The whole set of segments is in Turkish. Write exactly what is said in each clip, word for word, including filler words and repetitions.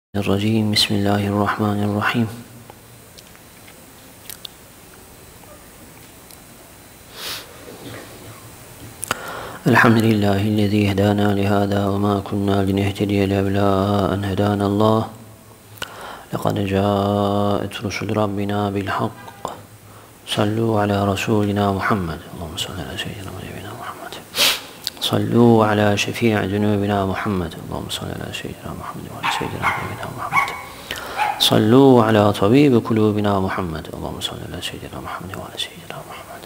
الرجيم بسم الله الرحمن الرحيم الحمد لله الذي هدانا لهذا وما كنا لنهتدي لولا أن هدانا الله لقد جاءت رسل ربنا بالحق صلوا على رسولنا محمد اللهم صل على سيدنا ونبينا محمد صلوا على شفيع ذنوبنا محمد اللهم صل على سيدنا محمد وعلى سيدنا ونبينا محمد صلوا على طبيب قلوبنا محمد اللهم صل على سيدنا محمد وعلى سيدنا محمد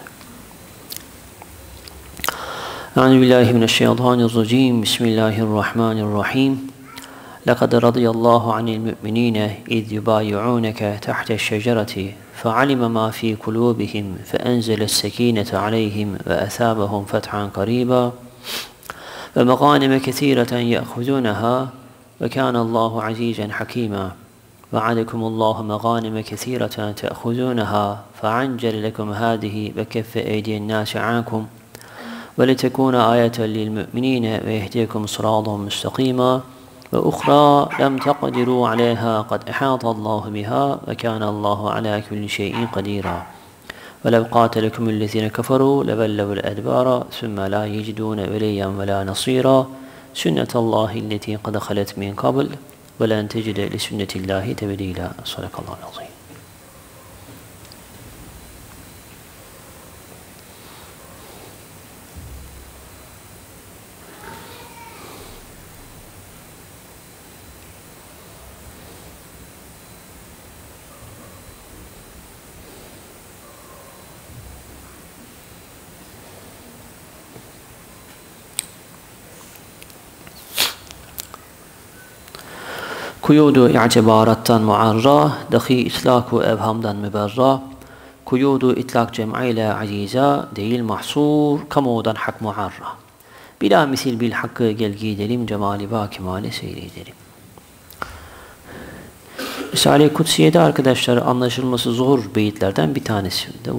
أعوذ بالله من الشيطان الرجيم بسم الله الرحمن الرحيم لقد رضي الله عن المؤمنين إذ يبايعونك تحت الشجرة فعلم ما في قلوبهم فأنزل السكينة عليهم وأثابهم فتحا قريبا ومغانم كثيرة يأخذونها وكان الله عزيزا حكيما وعدكم الله مغانم كثيرة تأخذونها فعجل لكم هذه وكف أيدي الناس عنكم ولتكون آية للمؤمنين ويهديكم صراطا مستقيما وأخرى لم تقدروا عليها قد أحاط الله بها وكان الله على كل شيء قديرا ولو قاتلكم الذين كفروا لولوا الأدبار ثم لا يجدون وليا ولا نصيرا سنة الله التي قد خلت من قبل ولن تجد لسنة الله تبديلا صدق الله العظيم. Kuyudu i'tibarattan muarra, dahi itlaku evhamdan müberra, kuyudu itlak cem'iyle aziza, değil mahsur, kamudan hak muarra. Bila misil bil hakkı gel gidelim, cemali ba kemale seyredelim. Risale-i Kutsiye'de arkadaşlar anlaşılması zor beyitlerden bir tanesi de bu.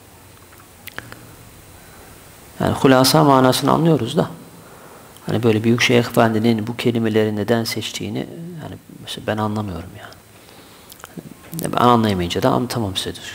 Yani hulasa manasını anlıyoruz da. Hani böyle Büyük Şeyh Efendi'nin bu kelimeleri neden seçtiğini yani mesela ben anlamıyorum yani. Ben anlayamayınca da anlatamam size düzgün.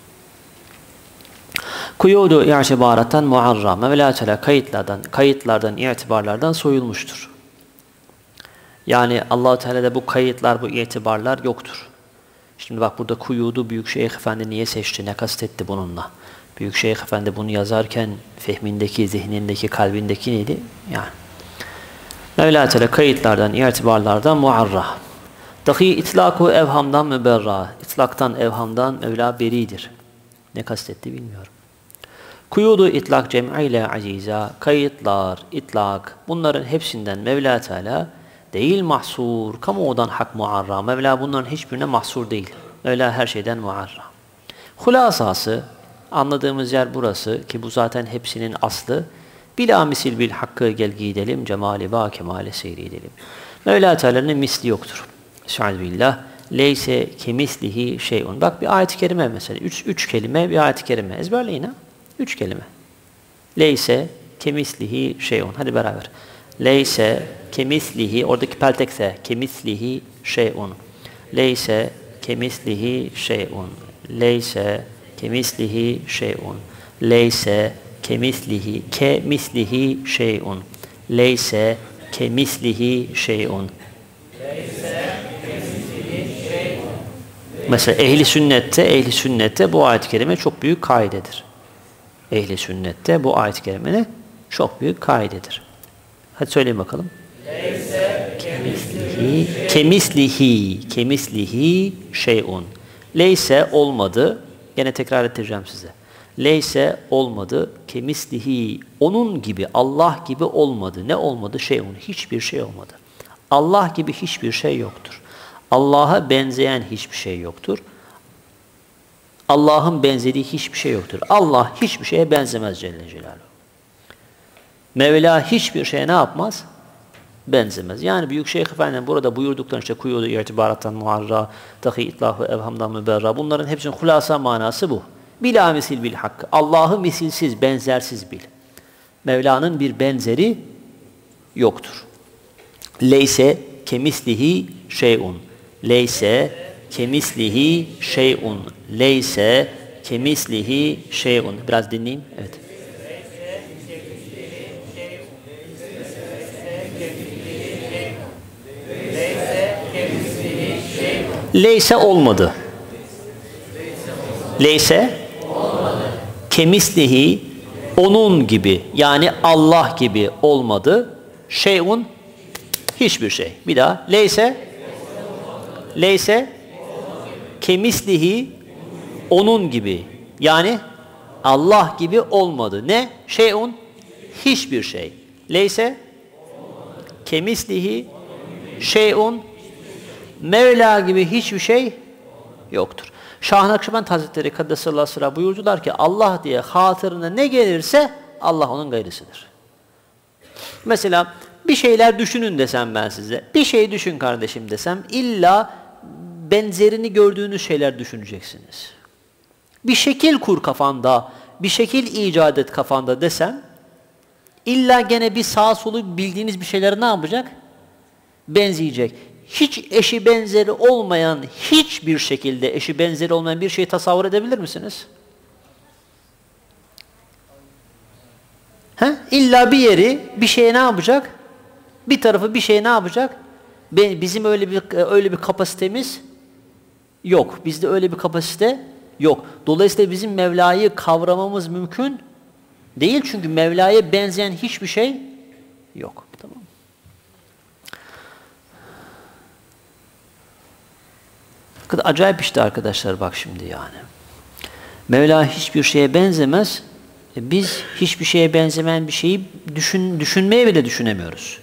Kuyudu i'tibarattan muarra. Mevla Teala kayıtlardan, kayıtlardan, itibarlardan soyulmuştur. Yani Allah-u Teala'da bu kayıtlar, bu itibarlar yoktur. Şimdi bak burada kuyudu Büyük Şeyh Efendi niye seçti, ne kastetti bununla? Büyük Şeyh Efendi bunu yazarken fehmindeki, zihnindeki, kalbindeki neydi? Yani Mevla Teala kayıtlardan, itibarlardan muarra. Dahi itlaku evhamdan müberra. İtlaktan, evhamdan Mevla beridir. Ne kastetti bilmiyorum. Kuyudu itlak cem'iyle aziza. Kayıtlar, itlak bunların hepsinden Mevla Teala değil mahsur. Kamuodan hak muarra. Mevla bunların hiçbirine mahsur değil. Mevla her şeyden muarra. Hulasası anladığımız yer burası ki bu zaten hepsinin aslı. Bila misil bil hakkı gel gidelim, cemali ba kemale seyredelim. Mevla Teala'nın misli yoktur. Estağfirullah. Leyse kemislihi şeyun. Bak bir ayet-i kerime mesela. Üç, üç kelime bir ayet-i kerime. Ezberleyin ha. Üç kelime. Leyse kemislihi şeyun. Hadi beraber. Leyse kemislihi. Oradaki peltekse. Kemislihi şeyun. Leyse kemislihi şeyun. Leyse kemislihi şeyun. Leyse kemislihi kemislihi şeyun. Leyse kemislihi şeyun. Mesela ehli sünnette ehli sünnette bu ayet-i kerime çok büyük kaidedir. Ehli sünnette bu ayet-i kerime çok büyük kaidedir. Hadi söyleyin bakalım. Leyse kemislihi kemislihi kemislihi şeyun. Leyse olmadı. Gene tekrar ettireceğim size. Leyse olmadı, kemislihi onun gibi, Allah gibi olmadı. Ne olmadı? Şeyun, hiçbir şey olmadı. Allah gibi hiçbir şey yoktur. Allah'a benzeyen hiçbir şey yoktur. Allah'ın benzediği hiçbir şey yoktur. Allah hiçbir şeye benzemez Celle Celaluhu. Mevla hiçbir şeye ne yapmaz? Benzemez. Yani Büyük Şeyh Efendi'nin burada buyurdukları işte kuyudu irtibarattan muarra, dahi itlahı evhamdan müberra bunların hepsinin hulasa manası bu. Bila misil bil hakkı. Allah'ı misilsiz, benzersiz bil. Mevla'nın bir benzeri yoktur. Leyse kemislihi şeyun. Leyse kemislihi şey'un. Leyse kemislihi şey'un. Biraz dinleyin. Evet. Leyse olmadı. Leyse kemislihi onun gibi, yani Allah gibi olmadı. Şey'un hiçbir şey. Bir daha. Leyse leyse kemislihi onun gibi, yani Allah gibi olmadı. Ne? Şey'un hiçbir şey. Leyse kemislihi şey'un Mevla gibi hiçbir şey yoktur. Şah-ı Nakşibend Hazretleri Kaddesallahu sırra buyurdular ki Allah diye hatırına ne gelirse Allah onun gayrısıdır. Mesela bir şeyler düşünün desem ben size. Bir şey düşün kardeşim desem illa benzerini gördüğünüz şeyler düşüneceksiniz. Bir şekil kur kafanda, bir şekil icat et kafanda desem illa gene bir sağ solu bildiğiniz bir şeyler ne yapacak? Benzeyecek. Hiç eşi benzeri olmayan, hiçbir şekilde eşi benzeri olmayan bir şeyi tasavvur edebilir misiniz? He? İlla bir yeri, bir şeye ne yapacak? Bir tarafı bir şeye ne yapacak? Bizim öyle bir öyle bir kapasitemiz yok. Bizde öyle bir kapasite yok. Dolayısıyla bizim Mevla'yı kavramamız mümkün değil, çünkü Mevla'ya benzeyen hiçbir şey yok. Tamam. Acayip işte arkadaşlar, bak şimdi yani. Mevla hiçbir şeye benzemez. E biz hiçbir şeye benzemeyen bir şeyi düşün, düşünmeye bile düşünemiyoruz.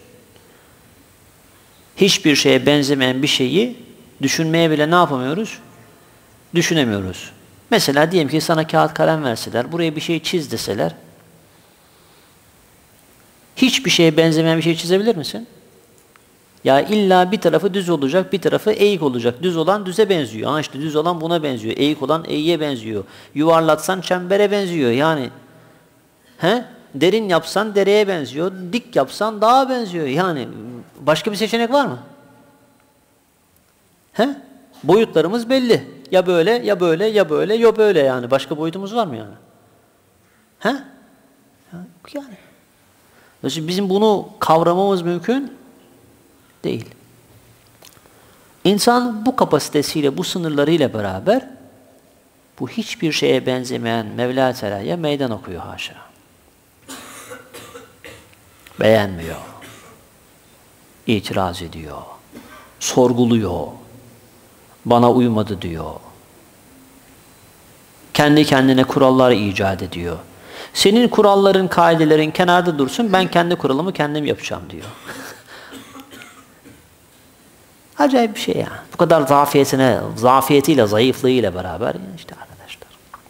Hiçbir şeye benzemeyen bir şeyi düşünmeye bile ne yapamıyoruz? Düşünemiyoruz. Mesela diyelim ki sana kağıt kalem verseler, buraya bir şey çiz deseler, hiçbir şeye benzemeyen bir şey çizebilir misin? Ya illa bir tarafı düz olacak, bir tarafı eğik olacak. Düz olan düze benziyor. Ha işte düz olan buna benziyor. Eğik olan eğiye benziyor. Yuvarlatsan çembere benziyor. Yani he? Derin yapsan dereye benziyor. Dik yapsan dağa benziyor. Yani başka bir seçenek var mı? He? Boyutlarımız belli. Ya böyle, ya böyle, ya böyle, ya böyle yani. Başka boyutumuz var mı yani? He? Yani. Dolayısıyla bizim bunu kavramamız mümkün değil. İnsan bu kapasitesiyle, bu sınırlarıyla beraber bu hiçbir şeye benzemeyen Mevla Teala'ya meydan okuyor haşa. Beğenmiyor. İtiraz ediyor. Sorguluyor. Bana uymadı diyor. Kendi kendine kurallar icat ediyor. Senin kuralların, kaidelerin kenarda dursun, ben kendi kuralımı kendim yapacağım diyor. Acayip bir şey yani. Bu kadar zafiyetine, zafiyetiyle, zayıflığıyla beraber yani işte arkadaşlar.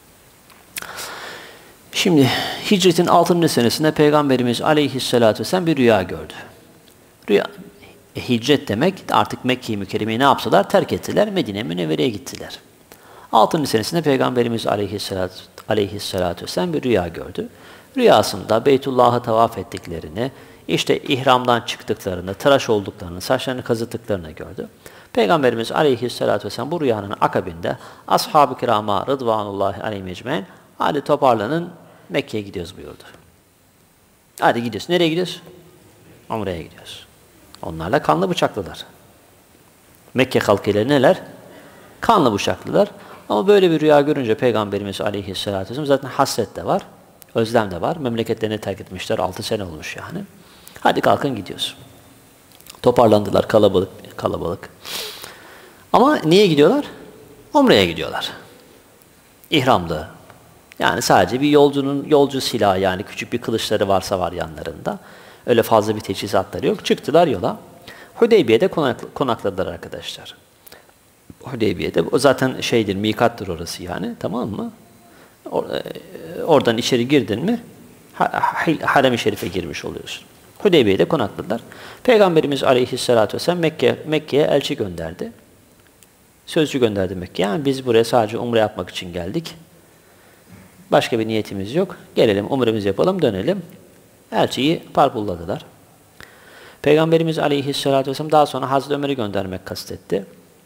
Şimdi hicretin altıncı senesinde Peygamberimiz Aleyhisselatü Vesselam bir rüya gördü. Rüya, e, hicret demek artık Mekke-i Mükerreme'yi ne yapsalar? Terk ettiler, Medine-i Münevvere'ye gittiler. altıncı senesinde Peygamberimiz Aleyhisselatü, Aleyhisselatü Vesselam bir rüya gördü. Rüyasında Beytullah'ı tavaf ettiklerini, İşte ihramdan çıktıklarını, tıraş olduklarını, saçlarını kazıttıklarını gördü. Peygamberimiz Aleyhisselatü Vesselam bu rüyanın akabinde ashab-ı kirama rıdvanullahi aleyhim ecmaîn, hadi toparlanın, Mekke'ye gidiyoruz buyurdu. Hadi gidiyoruz. Nereye gidiyoruz? Umre'ye gidiyoruz. Onlarla kanlı bıçaklılar. Mekke halkıyla neler? Kanlı bıçaklılar. Ama böyle bir rüya görünce Peygamberimiz Aleyhisselatü Vesselam zaten hasret de var, özlem de var. Memleketlerini terk etmişler. Altı sene olmuş yani. Hadi kalkın gidiyoruz. Toparlandılar, kalabalık kalabalık. Ama niye gidiyorlar? Umre'ye gidiyorlar. İhramlı. Yani sadece bir yolcunun yolcu silahı, yani küçük bir kılıçları varsa var yanlarında. Öyle fazla bir teçhizatları yok. Çıktılar yola. Hudeybiye'de konak, konakladılar arkadaşlar. Hudeybiye'de o zaten şeydir, mikattır orası yani, tamam mı? Or, oradan içeri girdin mi Harem-i Şerif'e girmiş oluyorsun. Hudeybiye'de konakladılar. Peygamberimiz Aleyhisselatü Vesselam Mekke, Mekke'ye elçi gönderdi. Sözcü gönderdi Mekke'ye. Yani biz buraya sadece umre yapmak için geldik. Başka bir niyetimiz yok. Gelelim, umremizi yapalım, dönelim. Elçiyi parpulladılar. Peygamberimiz Aleyhisselatü Vesselam daha sonra Hazreti Ömer'i göndermek kastetti.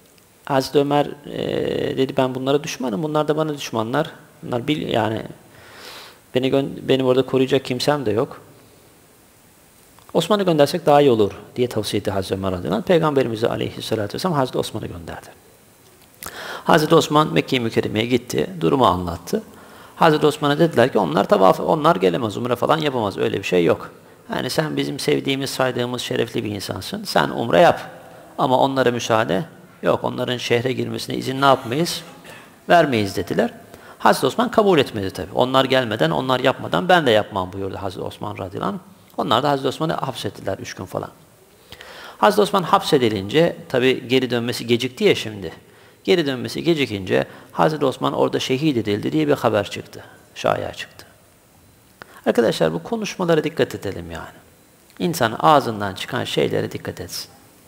Hazreti Ömer e, dedi ben bunlara düşmanım, bunlar da bana düşmanlar. Bunlar bil yani beni benim orada koruyacak kimsem de yok. Osman'ı göndersek daha iyi olur diye tavsiye etti Hazreti Ömer radıyallahu anh. Peygamberimiz aleyhissalatü vesselam Hazreti Osman'ı gönderdi. Hazreti Osman Mekke-i Mükerreme'ye gitti, durumu anlattı. Hazreti Osman'a dediler ki onlar tavaf, onlar gelemez, umre falan yapamaz, öyle bir şey yok. Yani sen bizim sevdiğimiz, saydığımız şerefli bir insansın, sen umre yap. Ama onlara müsaade yok, onların şehre girmesine izin ne yapmayız? Vermeyiz dediler. Hazreti Osman kabul etmedi tabi. Onlar gelmeden, onlar yapmadan ben de yapmam buyurdu Hazreti Osman radıyallahu anh. Onlar da Hazreti Osman'ı hapsettiler üç gün falan. Hazreti Osman hapsedilince tabi geri dönmesi gecikti ya şimdi. Geri dönmesi gecikince Hazreti Osman orada şehit edildi diye bir haber çıktı. Şaya çıktı. Arkadaşlar bu konuşmalara dikkat edelim yani. İnsan ağzından çıkan şeylere dikkat etsin.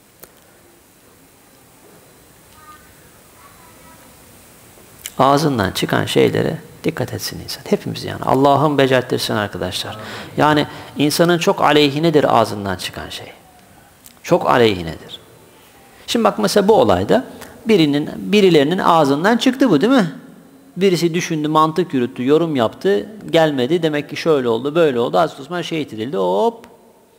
Ağzından çıkan şeylere dikkat etsin insan. Hepimiz yani. Allah'ım becerttirsin arkadaşlar. Yani insanın çok aleyhinedir ağzından çıkan şey. Çok aleyhinedir. Şimdi bak mesela bu olayda birinin, birilerinin ağzından çıktı bu değil mi? Birisi düşündü, mantık yürüttü, yorum yaptı, gelmedi. Demek ki şöyle oldu, böyle oldu. Hazreti Osman şehit edildi. Hop!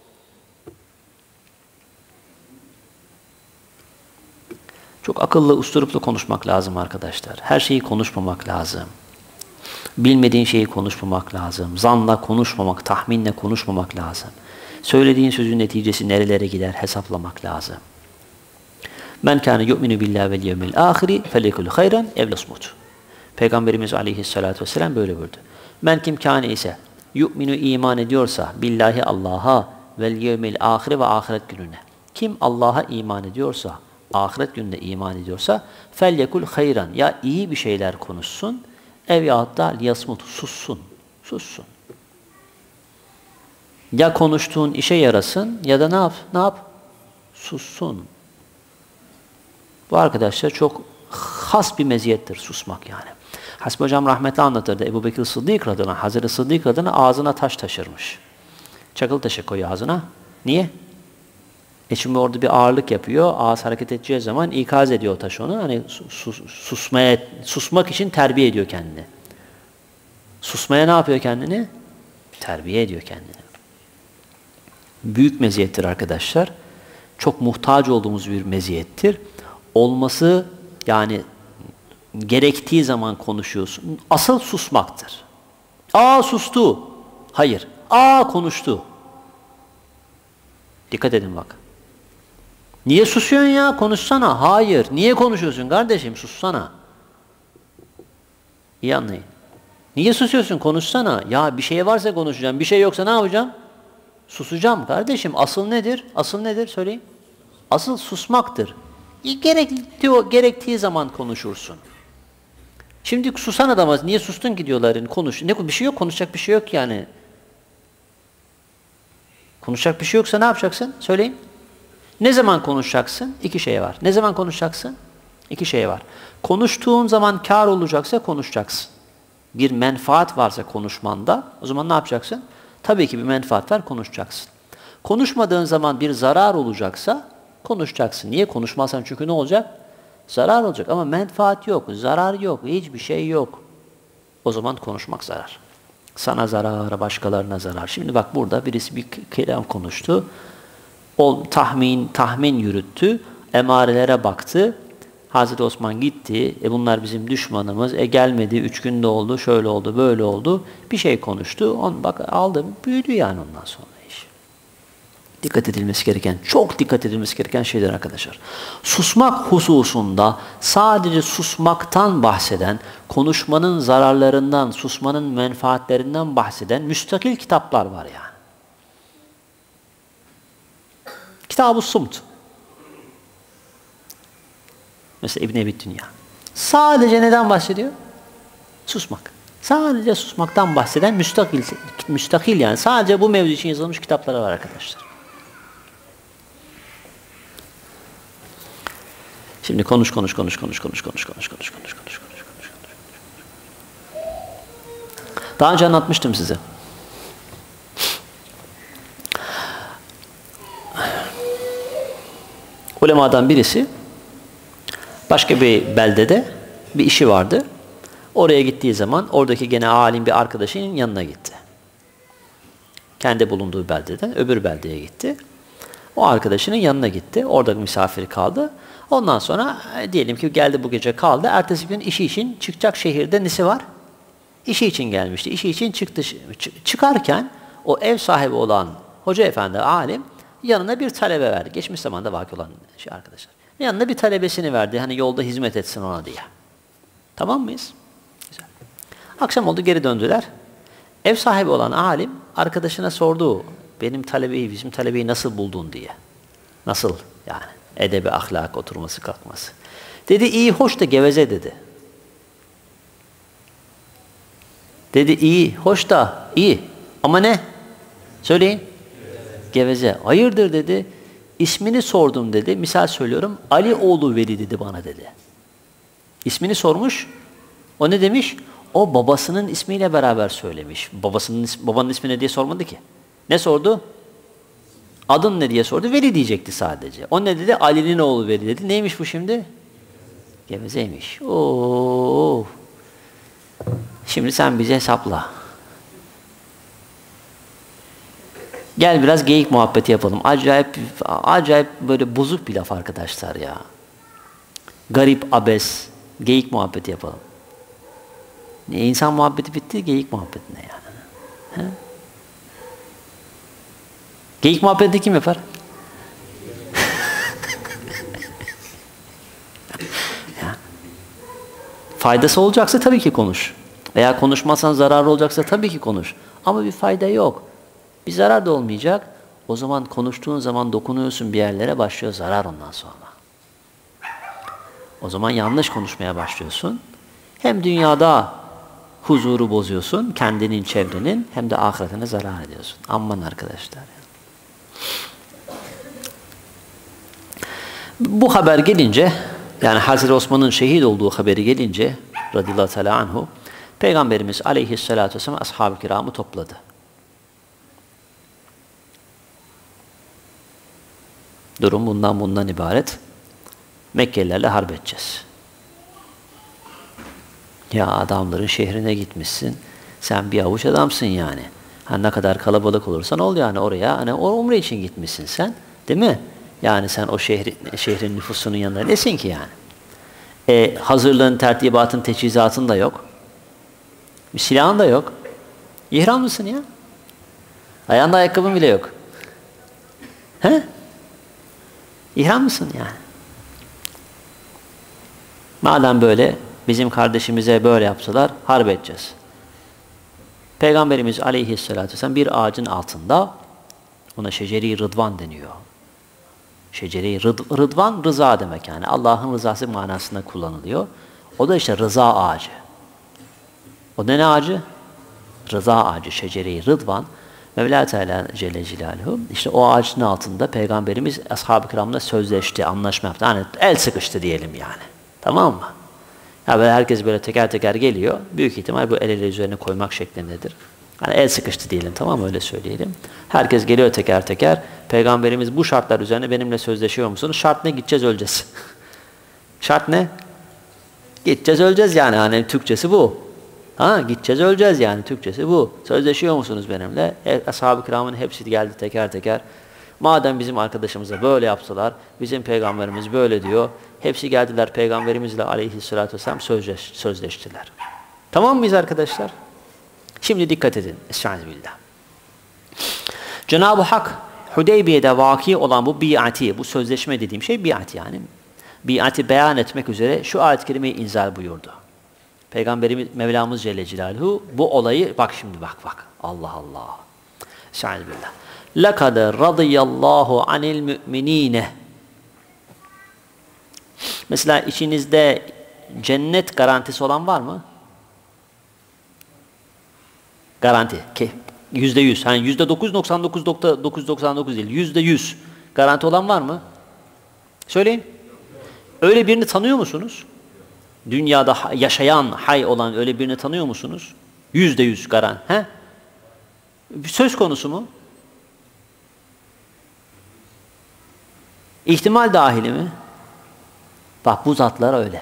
Çok akıllı, usturuplu konuşmak lazım arkadaşlar. Her şeyi konuşmamak lazım. Bilmediğin şeyi konuşmamak lazım. Zanla konuşmamak, tahminle konuşmamak lazım. Söylediğin sözün neticesi nerelere gider hesaplamak lazım. Men kâne yu'minu billahi vel yevmil âhiri felekul hayran ev yasmut. Peygamberimiz aleyhissalâtu vesselam böyle buyurdu. Men kim kâne ise yu'minu iman ediyorsa billahi Allah'a vel yevmil âhiri ve ahiret gününe. Kim Allah'a iman ediyorsa, ahiret gününe iman ediyorsa felyekul hayran, ya iyi bir şeyler konuşsun ev yahut da yasmut, sussun. Sussun. Ya konuştuğun işe yarasın ya da ne yap? Ne yap? Sussun. Bu arkadaşlar çok has bir meziyettir susmak yani. Hasbi Hocam rahmetli anlatırdı. Ebu Bekir Sıddık radıyallahu anh, Hazreti Sıddık radıyallahu anh ağzına taş taşırmış. Çakıl taşı koyuyor ağzına. Niye? E şimdi orada bir ağırlık yapıyor. Ağız hareket edeceği zaman ikaz ediyor o taş onu. Hani sus, susmaya, susmak için terbiye ediyor kendini. Susmaya ne yapıyor kendini? Terbiye ediyor kendini. Büyük meziyettir arkadaşlar. Çok muhtaç olduğumuz bir meziyettir. Olması yani gerektiği zaman konuşuyorsun. Asıl susmaktır. Aa sustu. Hayır. Aa konuştu. Dikkat edin bak. Niye susuyorsun ya? Konuşsana. Hayır. Niye konuşuyorsun kardeşim? Sussana. İyi anlayın. Niye susuyorsun? Konuşsana. Ya bir şey varsa konuşacağım. Bir şey yoksa ne yapacağım? Susacağım kardeşim. Asıl nedir? Asıl nedir? Söyleyin. Asıl susmaktır. Gerektiği, gerektiği zaman konuşursun. Şimdi susan adamaz. Niye sustun ki diyorlar. Yani konuş. Ne bir şey yok. Konuşacak bir şey yok yani. Konuşacak bir şey yoksa ne yapacaksın? Söyleyin. Ne zaman konuşacaksın? İki şey var. Ne zaman konuşacaksın? İki şey var. Konuştuğun zaman kar olacaksa konuşacaksın. Bir menfaat varsa konuşmanda o zaman ne yapacaksın? Tabii ki bir menfaat var, konuşacaksın. Konuşmadığın zaman bir zarar olacaksa konuşacaksın. Niye? Konuşmazsan çünkü ne olacak? Zarar olacak ama menfaat yok, zarar yok, hiçbir şey yok. O zaman konuşmak zarar. Sana zarar, başkalarına zarar. Şimdi bak burada birisi bir kelam konuştu. O tahmin, tahmin yürüttü. Emarelere baktı. Hazreti Osman gitti. E bunlar bizim düşmanımız. E gelmedi. Üç günde oldu. Şöyle oldu. Böyle oldu. Bir şey konuştu. On bak aldı. Büyüdü yani ondan sonra iş. Dikkat edilmesi gereken, çok dikkat edilmesi gereken şeyler arkadaşlar. Susmak hususunda sadece susmaktan bahseden, konuşmanın zararlarından, susmanın menfaatlerinden bahseden müstakil kitaplar var yani. Kitab-ı Sumt. Mesela İbn Ebi Dünya. Sadece neden bahsediyor? Susmak. Sadece susmaktan bahseden müstakil, müstakil yani. Sadece bu mevzu için yazılmış kitapları var arkadaşlar. Şimdi konuş konuş konuş konuş konuş konuş konuş konuş konuş konuş konuş konuş. Daha önce anlatmıştım size. Ulemadan birisi Başka bir beldede bir işi vardı. Oraya gittiği zaman oradaki gene alim bir arkadaşının yanına gitti. Kendi bulunduğu beldeden öbür beldeye gitti. O arkadaşının yanına gitti. Orada misafir kaldı. Ondan sonra diyelim ki geldi bu gece kaldı. Ertesi gün işi için çıkacak şehirde nesi var? İşi için gelmişti. İşi için çıktı. Çıkarken o ev sahibi olan hoca efendi, alim yanına bir talebe verdi. Geçmiş zamanda vaki olan şey arkadaşlar. Yanına bir talebesini verdi. Hani yolda hizmet etsin ona diye. Tamam mıyız? Güzel. Akşam oldu, geri döndüler. Ev sahibi olan alim arkadaşına sordu. Benim talebeyi, bizim talebeyi nasıl buldun diye. Nasıl yani? Edebi, ahlak, oturması, kalkması. Dedi iyi, hoş da geveze dedi. Dedi iyi, hoş da iyi. Ama ne? Söyleyin. Geveze. Hayırdır dedi. İsmini sordum dedi. Misal söylüyorum. Ali oğlu Veli dedi bana dedi. İsmini sormuş. O ne demiş? O babasının ismiyle beraber söylemiş. Babasının babanın ismi ne diye sormadı ki. Ne sordu? Adın ne diye sordu. Veli diyecekti sadece. O ne dedi? Ali'nin oğlu Veli dedi. Neymiş bu şimdi? Gevezeymiş. Oo. Şimdi sen bize hesapla. Gel biraz geyik muhabbeti yapalım. Acayip, acayip böyle bozuk bir laf arkadaşlar ya. Garip, abes, geyik muhabbeti yapalım. Ne, insan muhabbeti bitti, geyik muhabbeti ne yani? He? Geyik muhabbeti kim yapar? Ya. Faydası olacaksa tabii ki konuş. Veya konuşmazsan zararı olacaksa tabii ki konuş. Ama bir fayda yok. Bir zarar da olmayacak. O zaman konuştuğun zaman dokunuyorsun bir yerlere, başlıyor zarar ondan sonra. O zaman yanlış konuşmaya başlıyorsun. Hem dünyada huzuru bozuyorsun, kendinin, çevrenin, hem de ahiretine zarar ediyorsun. Aman arkadaşlar. Bu haber gelince, yani Hazreti Osman'ın şehit olduğu haberi gelince, radıyallahu teala anhu, Peygamberimiz aleyhissalatü vesselam ashab-ı kiramı topladı. Durum bundan bundan ibaret. Mekkelilerle harp edeceğiz. Ya adamların şehrine gitmişsin. Sen bir avuç adamsın yani. Ha, ne kadar kalabalık olursan ol yani oraya. Hani o umre için gitmişsin sen. Değil mi? Yani sen o şehri, şehrin nüfusunun yanında nesin ki yani? E, hazırlığın, tertibatın, teçhizatın da yok. Bir silahın da yok. İhram mısın ya? Ayağında ayakkabın bile yok. He? İhram mısın yani? Madem böyle, bizim kardeşimize böyle yapsalar, harp edeceğiz. Peygamberimiz aleyhissalatü vesselam bir ağacın altında, ona şeceri rıdvan deniyor. Şeceri rıd, rıdvan, rıza demek yani. Allah'ın rızası manasında kullanılıyor. O da işte rıza ağacı. O da ne ağacı? Rıza ağacı, şeceri rıdvan. Mevla Teala Celle Celaluhu, işte o ağacın altında Peygamberimiz ashab-ı kiramla sözleşti, anlaşma yaptı. Hani el sıkıştı diyelim yani. Tamam mı? Ya böyle herkes böyle teker teker geliyor. Büyük ihtimal bu el ele üzerine koymak şeklindedir. Hani el sıkıştı diyelim, tamam mı? Öyle söyleyelim. Herkes geliyor teker teker. Peygamberimiz bu şartlar üzerine benimle sözleşiyor musunuz? Şart ne? Gideceğiz, öleceğiz. Şart ne? Gideceğiz, öleceğiz yani. Hani Türkçesi bu. Ha, gideceğiz, öleceğiz yani. Türkçesi bu. Sözleşiyor musunuz benimle? E, ashab-ı kiramın hepsi geldi teker teker. Madem bizim arkadaşımıza böyle yaptılar, bizim peygamberimiz böyle diyor. Hepsi geldiler peygamberimizle aleyhissalatü vesselam sözleş, sözleştiler. Tamam mıyız arkadaşlar? Şimdi dikkat edin. Estağfirullah. Cenab-ı Hak Hudeybiye'de vaki olan bu biati, bu sözleşme dediğim şey biat yani. Biati beyan etmek üzere şu ayet-i kerimeyi inzal buyurdu. Peygamberimiz Mevlamız Celle Celaluhu bu olayı, bak şimdi bak bak. Allah Allah. Estağfirullah. لَقَدْ رَضِيَ اللّٰهُ عَنِ الْمُؤْمِن۪ينَ. Mesela içinizde cennet garantisi olan var mı? Garanti. Yüzde yüz. Hani yüzde dokuz doksan dokuz nokta dokuz doksan dokuz değil. Yüzde yüz. Garanti olan var mı? Söyleyin. Öyle birini tanıyor musunuz? Dünyada yaşayan, hay olan öyle birini tanıyor musunuz? Yüzde yüz garanti. He? Söz konusu mu? İhtimal dahili mi? Bak bu zatlar öyle.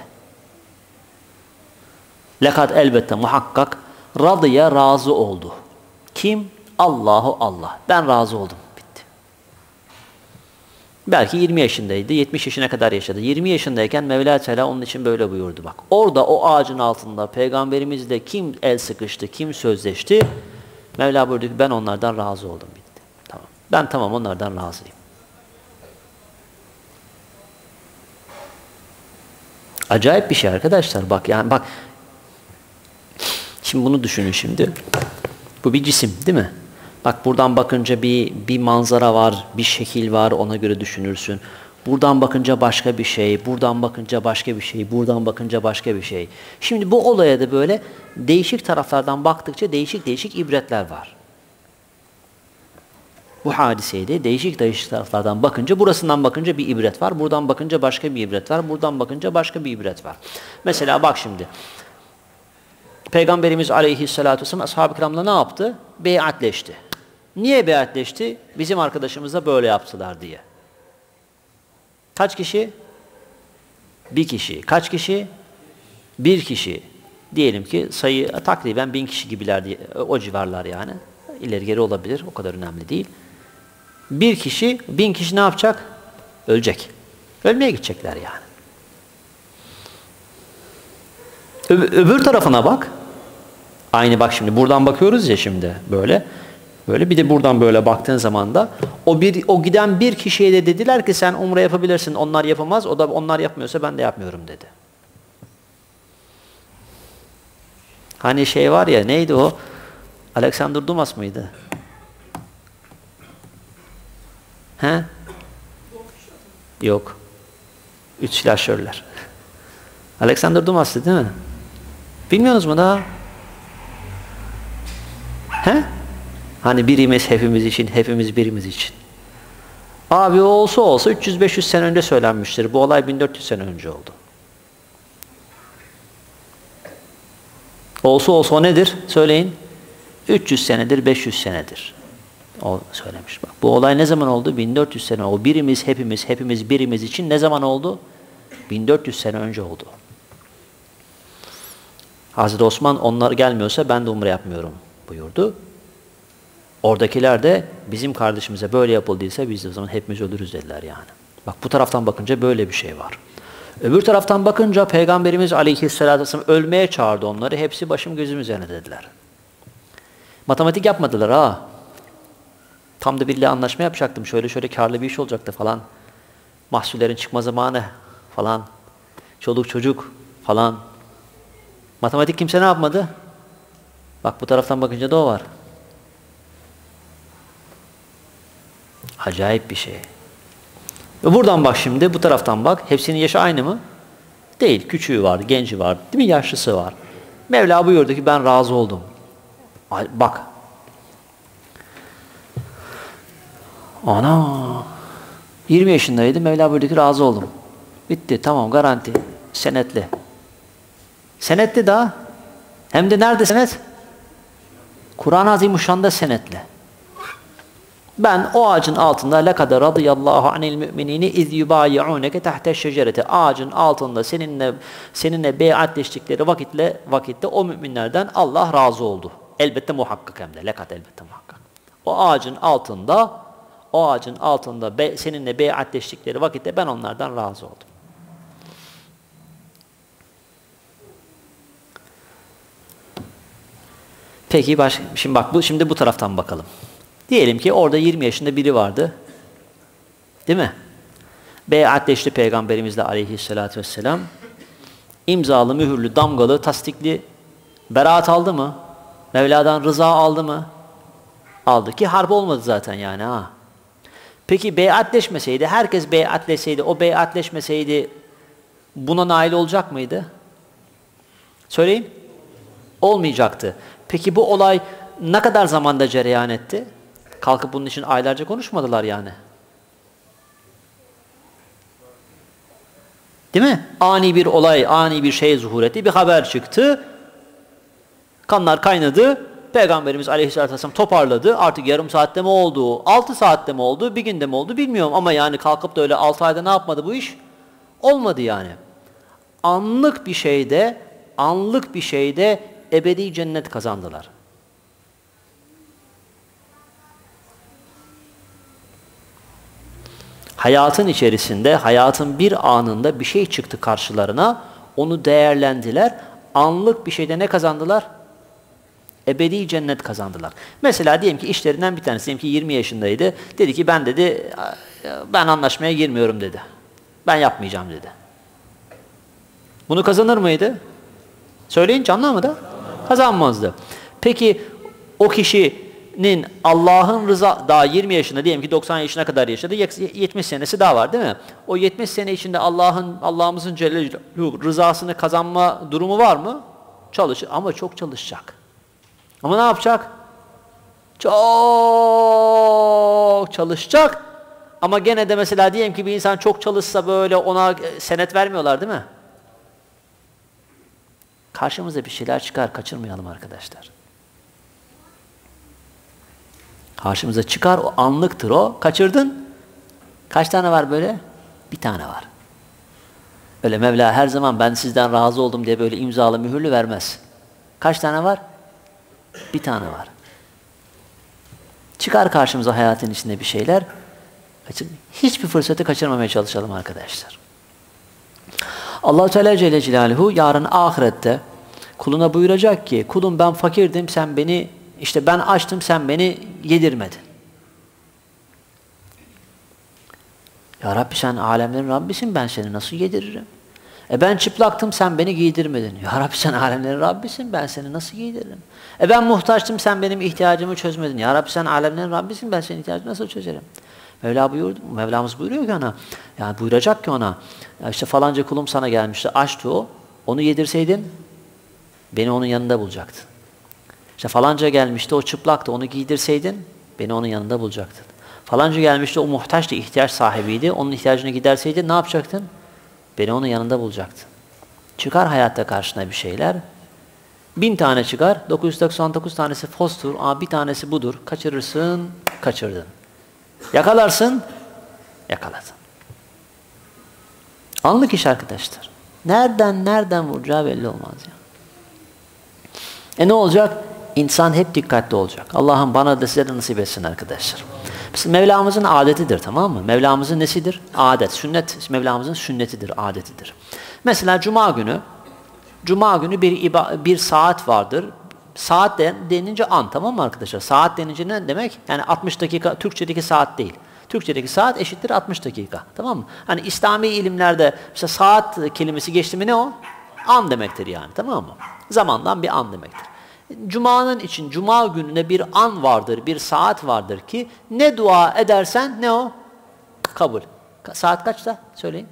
Lekad elbette muhakkak radıya razı oldu. Kim? Allahu Allah. Ben razı oldum. Bitti. Belki yirmi yaşındaydı. yetmiş yaşına kadar yaşadı. yirmi yaşındayken Mevla Teala onun için böyle buyurdu bak. Orada o ağacın altında peygamberimizle kim el sıkıştı, kim sözleşti? Mevla buyurdu ki ben onlardan razı oldum. Bitti. Tamam. Ben tamam onlardan razıyım. Acayip bir şey arkadaşlar. Bak yani bak. Şimdi bunu düşünün şimdi. Bu bir cisim değil mi? Bak buradan bakınca bir bir manzara var, bir şekil var, ona göre düşünürsün. Buradan bakınca başka bir şey, buradan bakınca başka bir şey, buradan bakınca başka bir şey. Şimdi bu olaya da böyle değişik taraflardan baktıkça değişik değişik ibretler var. Bu hadiseye de değişik değişik taraflardan bakınca, burasından bakınca bir ibret var, buradan bakınca başka bir ibret var, buradan bakınca başka bir ibret var. Mesela bak şimdi. Peygamberimiz aleyhissalatü vesselam ashab-ı kiramla ne yaptı? Beyatleşti. Niye beyatleşti? Bizim arkadaşımızla böyle yaptılar diye. Kaç kişi? Bir kişi. Kaç kişi? Bir kişi. Diyelim ki sayı takriben bin kişi gibiler diye, o civarlar yani. İleri geri olabilir, o kadar önemli değil. Bir kişi, bin kişi ne yapacak? Ölecek. Ölmeye gidecekler yani. Öbür tarafına bak. Aynı bak şimdi buradan bakıyoruz ya şimdi böyle. Böyle bir de buradan böyle baktığın zaman da o bir o giden bir kişiye de dediler ki sen umre yapabilirsin. Onlar yapamaz. O da onlar yapmıyorsa ben de yapmıyorum dedi. Hani şey var ya neydi o? Alexander Dumas mıydı? He? Yok. Üç silahşörler. Alexander Dumas'tı değil mi? Bilmiyorsunuz mu daha? He? Hani birimiz hepimiz için, hepimiz birimiz için. Abi o olsa olsa üç yüz beş yüz sene önce söylenmiştir. Bu olay bin dört yüz sene önce oldu. Olsa olsa o nedir? Söyleyin. üç yüz senedir, beş yüz senedir. O söylemiş. Bak, bu olay ne zaman oldu? bin dört yüz sene. O birimiz, hepimiz, hepimiz birimiz için ne zaman oldu? bin dört yüz sene önce oldu. Hazreti Osman onlar gelmiyorsa ben de umre yapmıyorum buyurdu. Oradakiler de bizim kardeşimize böyle yapıldıysa biz de o zaman hepimiz ölürüz dediler yani. Bak bu taraftan bakınca böyle bir şey var. Öbür taraftan bakınca Peygamberimiz aleyhisselatü vesselam ölmeye çağırdı onları. Hepsi başım gözüm üzerine dediler. Matematik yapmadılar ha. Tam da biriyle anlaşma yapacaktım. Şöyle şöyle karlı bir iş olacaktı falan. Mahsullerin çıkma zamanı falan. Çoluk çocuk falan. Matematik kimse ne yapmadı? Bak bu taraftan bakınca da o var. Acayip bir şey. Ve buradan bak şimdi, bu taraftan bak. Hepsinin yaşı aynı mı? Değil. Küçüğü var, genci var, değil mi? Yaşlısı var. Mevla buyurdu ki ben razı oldum. Bak. Ana. yirmi yaşındaydı. Mevla buyurdu ki razı oldum. Bitti. Tamam. Garanti. Senetli. Senetli daha. Hem de nerede senet? Kur'an-ı Azimuşşan'da senetli. Ben o ağacın altında lekad radıyallahu anil müminini iz yubayi'unke tahte şecereti. Ağacın altında seninle seninle beyatleştikleri vakitle vakitte o müminlerden Allah razı oldu. Elbette muhakkak hem de lekad elbette muhakkak. O ağacın altında o ağacın altında be, seninle beyatleştikleri vakitte ben onlardan razı oldum. Peki baş, şimdi bak bu şimdi bu taraftan bakalım. Diyelim ki orada yirmi yaşında biri vardı. Değil mi? Beyatleşti Peygamberimizle aleyhissalatü vesselam. İmzalı, mühürlü, damgalı, tasdikli beraat aldı mı? Mevla'dan rıza aldı mı? Aldı ki harp olmadı zaten yani ha. Peki beyatleşmeseydi, herkes beyatleşseydi, o beyatleşmeseydi buna nail olacak mıydı? Söyleyin. Olmayacaktı. Peki bu olay ne kadar zamanda cereyan etti? Kalkıp bunun için aylarca konuşmadılar yani. Değil mi? Ani bir olay, ani bir şey zuhur etti, bir haber çıktı. Kanlar kaynadı. Peygamberimiz aleyhissalatü vesselam toparladı. Artık yarım saatte mi oldu, altı saatte mi oldu, bir günde mi oldu bilmiyorum. Ama yani kalkıp da öyle altı ayda ne yapmadı bu iş? Olmadı yani. anlık bir şeyde, anlık bir şeyde ebedi cennet kazandılar. Hayatın içerisinde, hayatın bir anında bir şey çıktı karşılarına, onu değerlendiler, anlık bir şeyde ne kazandılar? Ebedi cennet kazandılar. Mesela diyelim ki işlerinden bir tanesi, diyelim ki yirmi yaşındaydı, dedi ki ben dedi, ben anlaşmaya girmiyorum dedi. Ben yapmayacağım dedi. Bunu kazanır mıydı? Söyleyin, canlı mı da? Kazanmazdı. Peki o kişinin Allah'ın rıza, daha yirmi yaşında, diyelim ki doksan yaşına kadar yaşadı, yetmiş senesi daha var değil mi? O yetmiş sene içinde Allah'ın Allah'ımızın Celle Celaluhu rızasını kazanma durumu var mı? Çalışır ama çok çalışacak. Ama ne yapacak? Çok çalışacak. Ama gene de mesela diyelim ki bir insan çok çalışsa böyle ona senet vermiyorlar değil mi? Karşımıza bir şeyler çıkar, kaçırmayalım arkadaşlar. Karşımıza çıkar, o anlıktır o. Kaçırdın. Kaç tane var böyle? Bir tane var. Öyle Mevla her zaman ben sizden razı oldum diye böyle imzalı mühürlü vermez. Kaç tane var? Bir tane var. Çıkar karşımıza hayatın içinde bir şeyler. Hiçbir fırsatı kaçırmamaya çalışalım arkadaşlar. Allah-u Teala Celle Celaluhu yarın ahirette kuluna buyuracak ki, kulum ben fakirdim, sen beni, işte ben açtım, sen beni yedirmedin. Ya Rabbi sen alemlerin Rabbisin, ben seni nasıl yediririm? E ben çıplaktım, sen beni giydirmedin. Ya Rabbi sen alemlerin Rabbisin, ben seni nasıl giydiririm? E ben muhtaçtım, sen benim ihtiyacımı çözmedin. Ya Rabbi sen alemlerin Rabbisin, ben senin ihtiyacını nasıl çözerim? Mevla buyurdu, Mevlamız buyuruyor ki ona, yani buyuracak ki ona, ya işte falanca kulum sana gelmişti, açtı o, onu yedirseydin, beni onun yanında bulacaktın. İşte falanca gelmişti, o çıplaktı, onu giydirseydin, beni onun yanında bulacaktın. Falanca gelmişti, o muhtaçtı, ihtiyaç sahibiydi, onun ihtiyacını giderseydin ne yapacaktın? Beni onun yanında bulacaktın. Çıkar hayatta karşına bir şeyler, bin tane çıkar, dokuz yüz doksan dokuz tanesi fostur, aa bir tanesi budur, kaçırırsın, kaçırdın. Yakalarsın, yakaladın. Anlık iş arkadaşlar. Nereden nereden vuracağı belli olmaz ya. E ne olacak? İnsan hep dikkatli olacak. Allah'ım bana da size de nasip etsin arkadaşlar. Mesela Mevlamızın adetidir, tamam mı? Mevlamızın nesidir? Adet. Sünnet, Mevlamızın sünnetidir, adetidir. Mesela Cuma günü, Cuma günü bir, iba, bir saat vardır. Saat denince an, tamam mı arkadaşlar? Saat denince ne demek? Yani altmış dakika, Türkçedeki saat değil. Türkçedeki saat eşittir altmış dakika. Tamam mı? Hani İslami ilimlerde mesela saat kelimesi geçti mi ne o? An demektir yani, tamam mı? Zamandan bir an demektir. Cuma'nın için, Cuma gününe bir an vardır, bir saat vardır ki ne dua edersen ne o? Kabul. Saat kaçta? Söyleyin.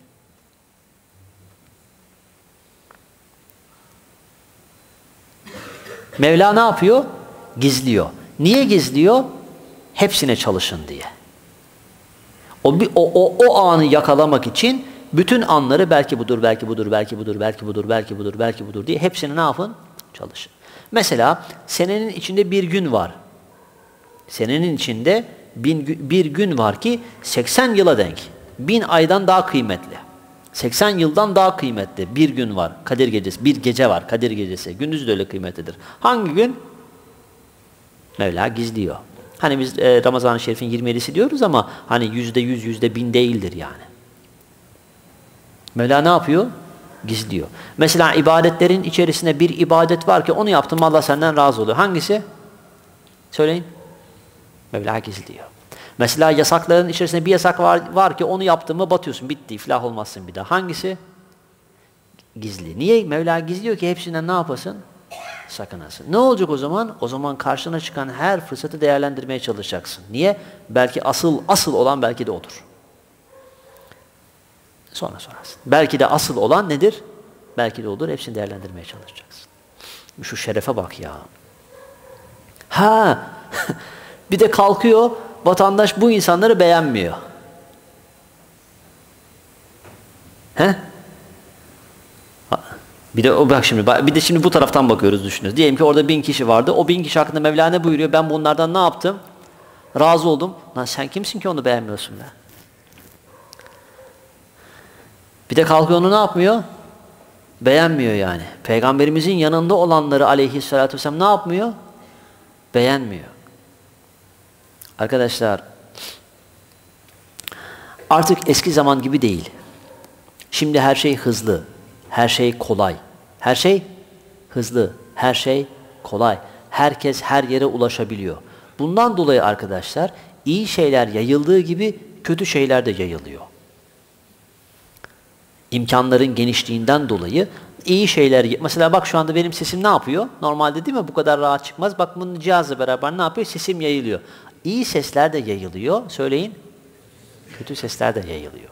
Mevla ne yapıyor? Gizliyor. Niye gizliyor? Hepsine çalışın diye. O, bir, o, o, o anı yakalamak için bütün anları belki budur, belki budur, belki budur, belki budur, belki budur, belki budur diye hepsini ne yapın? Çalışın. Mesela senenin içinde bir gün var. Senenin içinde bin, bir gün var ki seksen yıla denk. Bin aydan daha kıymetli. seksen yıldan daha kıymetli bir gün var. Kadir gecesi. Bir gece var. Kadir gecesi. Gündüz de öyle kıymetlidir. Hangi gün? Mevla gizliyor. Hani biz e, Ramazan-ı Şerif'in yirmi yedisi diyoruz ama hani yüzde yüz, yüzde bin değildir yani. Mevla ne yapıyor? Gizliyor. Mesela ibadetlerin içerisinde bir ibadet var ki onu yaptım Allah senden razı oluyor. Hangisi? Söyleyin. Mevla gizliyor. Mesela yasakların içerisinde bir yasak var, var ki onu yaptın mı batıyorsun. Bitti. İflah olmazsın bir daha. Hangisi? Gizli. Niye? Mevla gizliyor ki hepsinden ne yapasın? Sakınasın. Ne olacak o zaman? O zaman karşına çıkan her fırsatı değerlendirmeye çalışacaksın. Niye? Belki asıl asıl olan belki de odur. Sonra sorarsın. Belki de asıl olan nedir? Belki de odur. Hepsini değerlendirmeye çalışacaksın. Şu şerefe bak ya. Ha! Bir de kalkıyor, vatandaş bu insanları beğenmiyor. He? Bir de o bak şimdi, bir de şimdi bu taraftan bakıyoruz, düşünüyoruz. Diyelim ki orada bin kişi vardı. O bin kişi hakkında Mevla ne buyuruyor? Ben bunlardan ne yaptım? Razı oldum. Lan sen kimsin ki onu beğenmiyorsun be? Bir de kalkıyor onu ne yapmıyor? Beğenmiyor yani. Peygamberimizin yanında olanları aleyhissalatü vesselam ne yapmıyor? Beğenmiyor. Arkadaşlar, artık eski zaman gibi değil. Şimdi her şey hızlı, her şey kolay. Her şey hızlı, her şey kolay. Herkes her yere ulaşabiliyor. Bundan dolayı arkadaşlar, iyi şeyler yayıldığı gibi kötü şeyler de yayılıyor. İmkanların genişliğinden dolayı iyi şeyler, mesela bak şu anda benim sesim ne yapıyor? Normalde değil mi bu kadar rahat çıkmaz. Bak bunun cihazla beraber ne yapıyor? Sesim yayılıyor. İyi sesler de yayılıyor. Söyleyin. Kötü sesler de yayılıyor.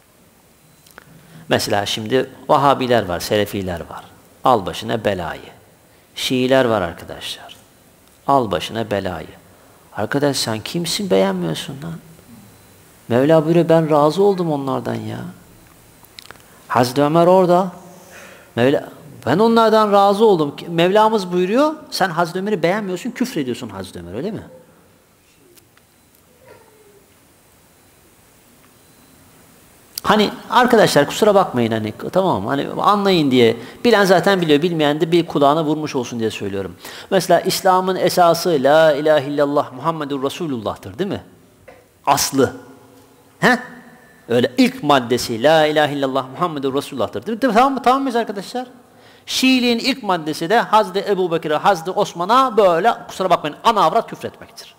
Mesela şimdi Vahabiler var, Selefiler var. Al başına belayı. Şiiler var arkadaşlar. Al başına belayı. Arkadaş sen kimsin beğenmiyorsun lan? Mevla buyuruyor ben razı oldum onlardan ya. Hazreti Ömer orada. Mevla, ben onlardan razı oldum. Mevlamız buyuruyor, sen Hazreti Ömer'i beğenmiyorsun, küfrediyorsun Hazreti Ömer, öyle mi? Hani arkadaşlar kusura bakmayın hani tamam hani anlayın diye. Bilen zaten biliyor, bilmeyen de bir kulağına vurmuş olsun diye söylüyorum. Mesela İslam'ın esası la ilahe illallah Muhammedur Resulullah'tır değil mi? Aslı. He? Öyle ilk maddesi la ilahe illallah Muhammedur Resulullah'tır değil mi? Tamam mı? Tamam mıyız arkadaşlar? Şiiliğin ilk maddesi de Hazreti Ebubekir'e, Hazreti Osman'a böyle kusura bakmayın ana avrat küfretmektir.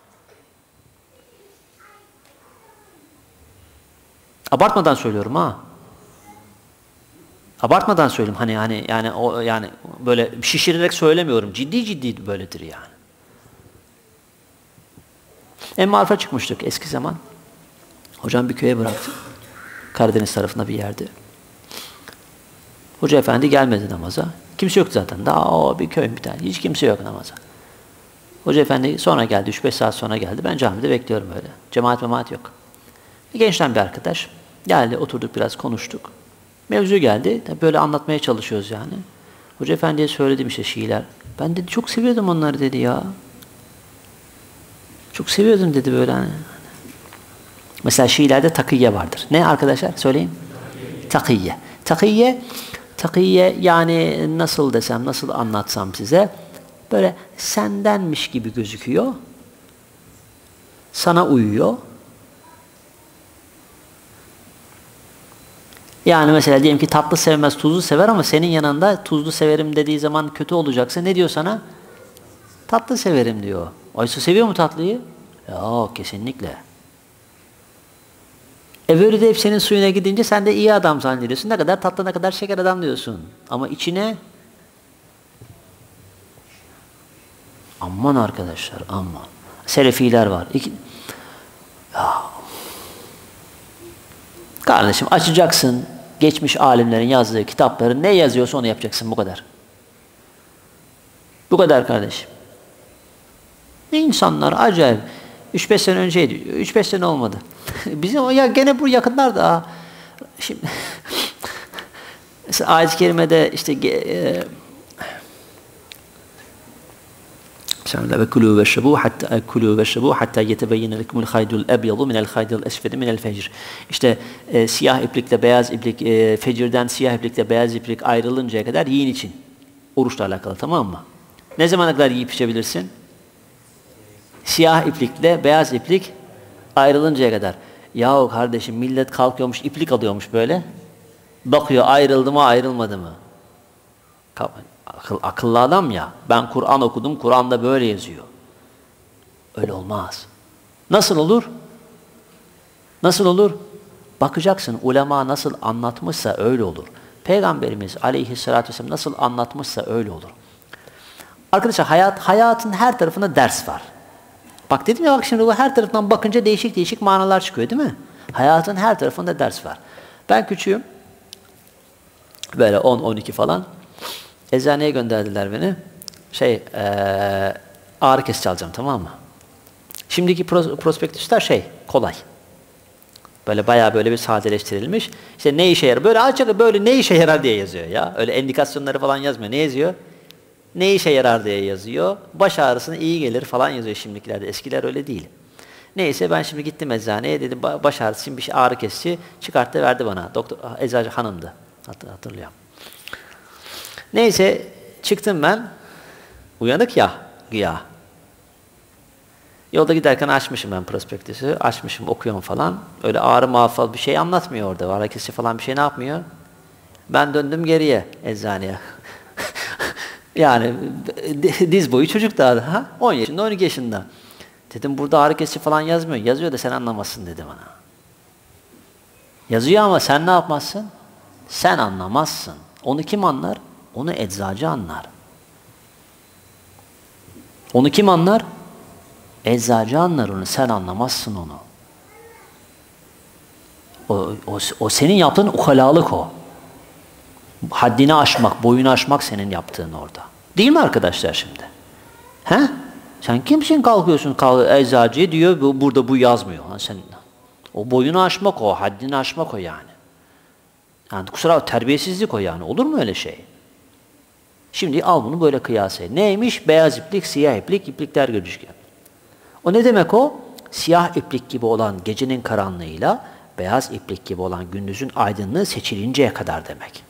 Abartmadan söylüyorum ha. Abartmadan söyleyeyim hani hani yani o yani böyle şişirerek söylemiyorum. Ciddi ciddi böyledir yani. Emmi Arif'e çıkmıştık eski zaman. Hocam bir köye bıraktı. Karadeniz tarafında bir yerde. Hoca efendi gelmedi namaza. Kimse yok zaten. Daha o bir köy bir tane. Hiç kimse yok namaza. Hoca efendi sonra geldi. üç beş saat sonra geldi. Ben camide bekliyorum öyle. Cemaat memaat yok. Gençten bir arkadaş. Geldi, oturduk biraz konuştuk. Mevzu geldi. Böyle anlatmaya çalışıyoruz yani. Hoca efendiye söyledim işte Şiiler. Ben dedi çok seviyordum onları dedi ya. Çok seviyordum dedi böyle hani. Mesela Şiilerde takiyye vardır. Ne arkadaşlar? Söyleyin. Takiyye. Takiyye, takiyye yani nasıl desem, nasıl anlatsam size. Böyle sendenmiş gibi gözüküyor. Sana uyuyor. Yani mesela diyelim ki tatlı sevmez, tuzlu sever ama senin yanında tuzlu severim dediği zaman kötü olacaksa ne diyor sana? Tatlı severim diyor. Oysa seviyor mu tatlıyı? Yok, kesinlikle. E böyle de hep senin suyuna gidince sen de iyi adam zannediyorsun. Ne kadar tatlı, ne kadar şeker adam diyorsun. Ama içine aman arkadaşlar, aman. Selefiler var. İki... Ya. Kardeşim açacaksın geçmiş alimlerin yazdığı kitapları, ne yazıyorsa onu yapacaksın, bu kadar. Bu kadar kardeşim. Ne insanlar acayip. üç beş sene önceydi. üç beş sene olmadı. Bizim ya gene bu yakınlarda şimdi mesela ayet-i kerimede işte e, ve kulu ve şebu hatta kulu ve şebu hatta yetebeyyene lekumul haydul ebyadu minel haydil esferi minel fecr. İşte e, siyah iplikle beyaz iplik e, fecirden siyah iplikle beyaz iplik ayrılıncaya kadar yiyin için. Oruçla alakalı, tamam mı? Ne zamana kadar yiyip içebilirsin? Siyah iplikle beyaz iplik ayrılıncaya kadar. Yahu kardeşim millet kalkıyormuş iplik alıyormuş böyle. Bakıyor ayrıldı mı ayrılmadı mı? Akıl, akıllı adam ya. Ben Kur'an okudum, Kur'an'da böyle yazıyor. Öyle olmaz. Nasıl olur? Nasıl olur? Bakacaksın ulema nasıl anlatmışsa öyle olur. Peygamberimiz aleyhissalatü vesselam nasıl anlatmışsa öyle olur. Arkadaşlar hayat, hayatın her tarafında ders var. Bak dedim ya, bak şimdi bu her taraftan bakınca değişik değişik manalar çıkıyor değil mi? Hayatın her tarafında ders var. Ben küçüğüm. Böyle on on iki falan. Eczaneye gönderdiler beni. Şey, ee, ağrı kesici alacağım, tamam mı? Şimdiki pros prospektüsler şey, kolay. Böyle bayağı böyle bir sadeleştirilmiş. İşte ne işe yarar? Böyle açık böyle ne işe yarar diye yazıyor ya. Öyle endikasyonları falan yazmıyor. Ne yazıyor? Ne işe yarar diye yazıyor. Baş ağrısına iyi gelir falan yazıyor şimdikilerde. Eskiler öyle değil. Neyse ben şimdi gittim eczaneye, dedim baş ağrısı için bir şey, ağrı kesici çıkarttı verdi bana. Doktor, eczacı hanımdı. Hatırlıyorum. Neyse çıktım ben. Uyanık ya güya. Yolda giderken açmışım ben prospektüsü. Açmışım, okuyorum falan. Öyle ağrı mağafal bir şey anlatmıyor orada. Ağrı kesici falan bir şey ne yapmıyor? Ben döndüm geriye eczaneye. Yani diz boyu çocuk daha. Ha? on yaşında, on iki yaşında. Dedim burada ağrı kesici falan yazmıyor. Yazıyor da sen anlamazsın dedi bana. Yazıyor ama sen ne yapmazsın? Sen anlamazsın. Onu kim anlar? Onu eczacı anlar. Onu kim anlar? Eczacı anlar onu. Sen anlamazsın onu. O, o, o senin yaptığın ukalalık o. Haddini aşmak, boyunu aşmak senin yaptığın orada. Değil mi arkadaşlar şimdi? He? Sen kimsin kalkıyorsun kalk, eczacıya diyor bu, burada bu yazmıyor. Lan sen, o boyunu aşmak o, haddini aşmak o yani. Yani kusura bakma terbiyesizlik o yani. Olur mu öyle şey? Şimdi al bunu böyle kıyas et. Neymiş? Beyaz iplik, siyah iplik, iplikler görüşken. O ne demek o? Siyah iplik gibi olan gecenin karanlığıyla beyaz iplik gibi olan gündüzün aydınlığı seçilinceye kadar demek.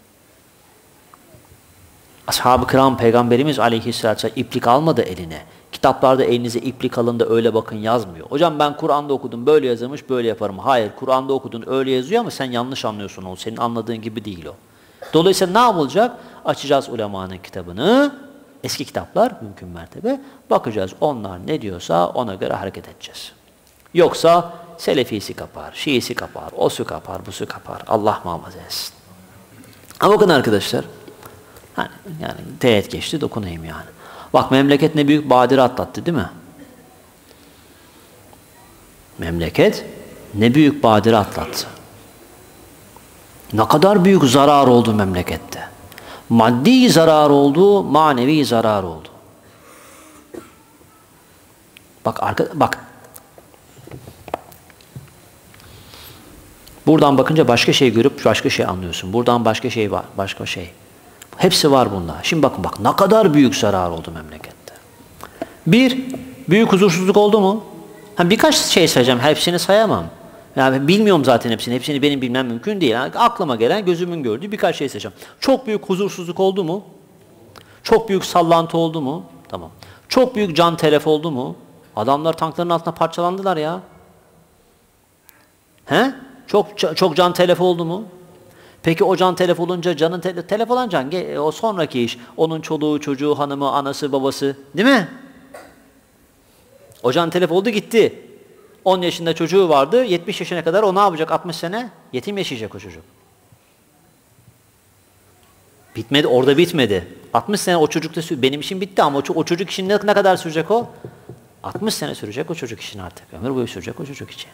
Ashab-ı kiram Peygamberimiz aleyhisselatü vesselam iplik almadı eline. Kitaplarda elinize iplik alın da öyle bakın yazmıyor. Hocam ben Kur'an'da okudum böyle yazılmış böyle yaparım. Hayır Kur'an'da okudun öyle yazıyor ama sen yanlış anlıyorsun o. Senin anladığın gibi değil o. Dolayısıyla ne yapılacak? Açacağız ulemanın kitabını. Eski kitaplar mümkün mertebe. Bakacağız onlar ne diyorsa ona göre hareket edeceğiz. Yoksa Selefisi kapar, Şiisi kapar, o su kapar, bu su kapar. Allah muhafaza etsin. Ama bakın arkadaşlar. Hani, yani teğet geçti dokunayım yani. Bak memleket ne büyük badire atlattı değil mi? Memleket ne büyük badire atlattı. Ne kadar büyük zarar oldu memlekette. Maddi zarar oldu, manevi zarar oldu. Bak arka, bak. Buradan bakınca başka şey görüp başka şey anlıyorsun. Buradan başka şey var, başka şey. Hepsi var bunda. Şimdi bakın bak ne kadar büyük zarar oldu memlekette. Bir, büyük huzursuzluk oldu mu? Ha, birkaç şey sayacağım, hepsini sayamam. Yani bilmiyorum zaten hepsini, hepsini benim bilmem mümkün değil. Yani aklıma gelen, gözümün gördüğü birkaç şey sayacağım. Çok büyük huzursuzluk oldu mu? Çok büyük sallantı oldu mu? Tamam. Çok büyük can telef oldu mu? Adamlar tankların altına parçalandılar ya. He? Çok çok can telef oldu mu? Peki o can telef olunca canın te telef olan can o sonraki iş. Onun çoluğu, çocuğu, hanımı, anası, babası değil mi? O can telef oldu gitti. on yaşında çocuğu vardı. yetmiş yaşına kadar o ne yapacak? altmış sene yetim yaşayacak o çocuk. Bitmedi. Orada bitmedi. altmış sene o çocukta benim işim bitti ama o, o çocuk için ne, ne kadar sürecek o? altmış sene sürecek o çocuk için artık. Ömür boyu sürecek o çocuk için.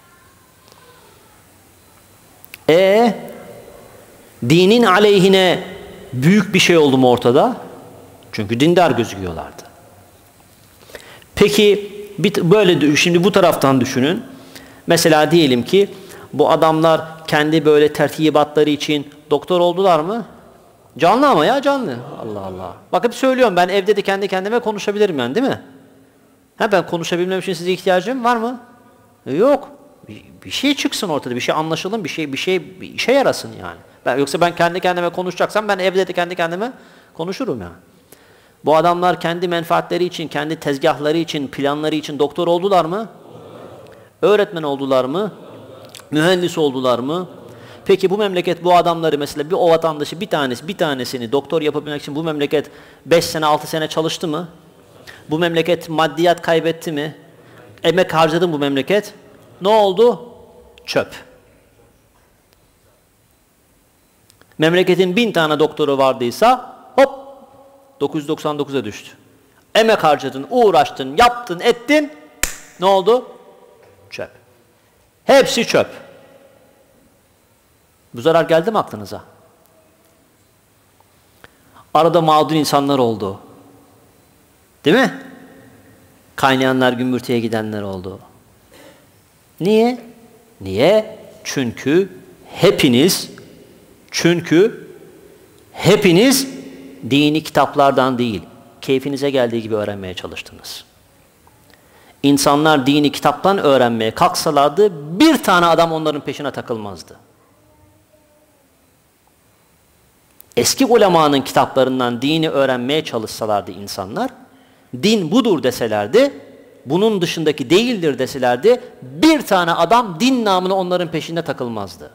E dinin aleyhine büyük bir şey oldu mu ortada? Çünkü dindar gözüküyorlardı. Peki böyle şimdi bu taraftan düşünün. Mesela diyelim ki bu adamlar kendi böyle tertibatları için doktor oldular mı? Canlı ama ya canlı. Allah Allah. Bak hep söylüyorum ben evde de kendi kendime konuşabilirim yani değil mi? Ha, ben konuşabilmem için size ihtiyacım var mı? Yok. Bir, bir şey çıksın ortada, bir şey anlaşılın, bir şey bir şey bir işe yarasın yani. Ben, yoksa ben kendi kendime konuşacaksam ben evde de kendi kendime konuşurum yani. Bu adamlar kendi menfaatleri için, kendi tezgahları için, planları için doktor oldular mı? Öğretmen oldular mı? Mühendis oldular mı? Peki bu memleket bu adamları mesela bir o vatandaşı bir tanesi bir tanesini doktor yapabilmek için bu memleket beş sene altı sene çalıştı mı? Bu memleket maddiyat kaybetti mi? Emek harcadı mı bu memleket? Ne oldu? Çöp. Memleketin bin tane doktoru vardıysa hop dokuz yüz doksan dokuza düştü. Emek harcadın, uğraştın, yaptın, ettin. Ne oldu? Çöp. Hepsi çöp. Bu zarar geldi mi aklınıza? Arada mağdur insanlar oldu. Değil mi? Kaynayanlar gümbürtüye gidenler oldu. Niye? Niye? Çünkü hepiniz çünkü hepiniz dini kitaplardan değil, keyfinize geldiği gibi öğrenmeye çalıştınız. İnsanlar dini kitaptan öğrenmeye kalksalardı bir tane adam onların peşine takılmazdı. Eski ulemanın kitaplarından dini öğrenmeye çalışsalardı insanlar, din budur deselerdi, bunun dışındaki değildir deselerdi, bir tane adam din namına onların peşinde takılmazdı.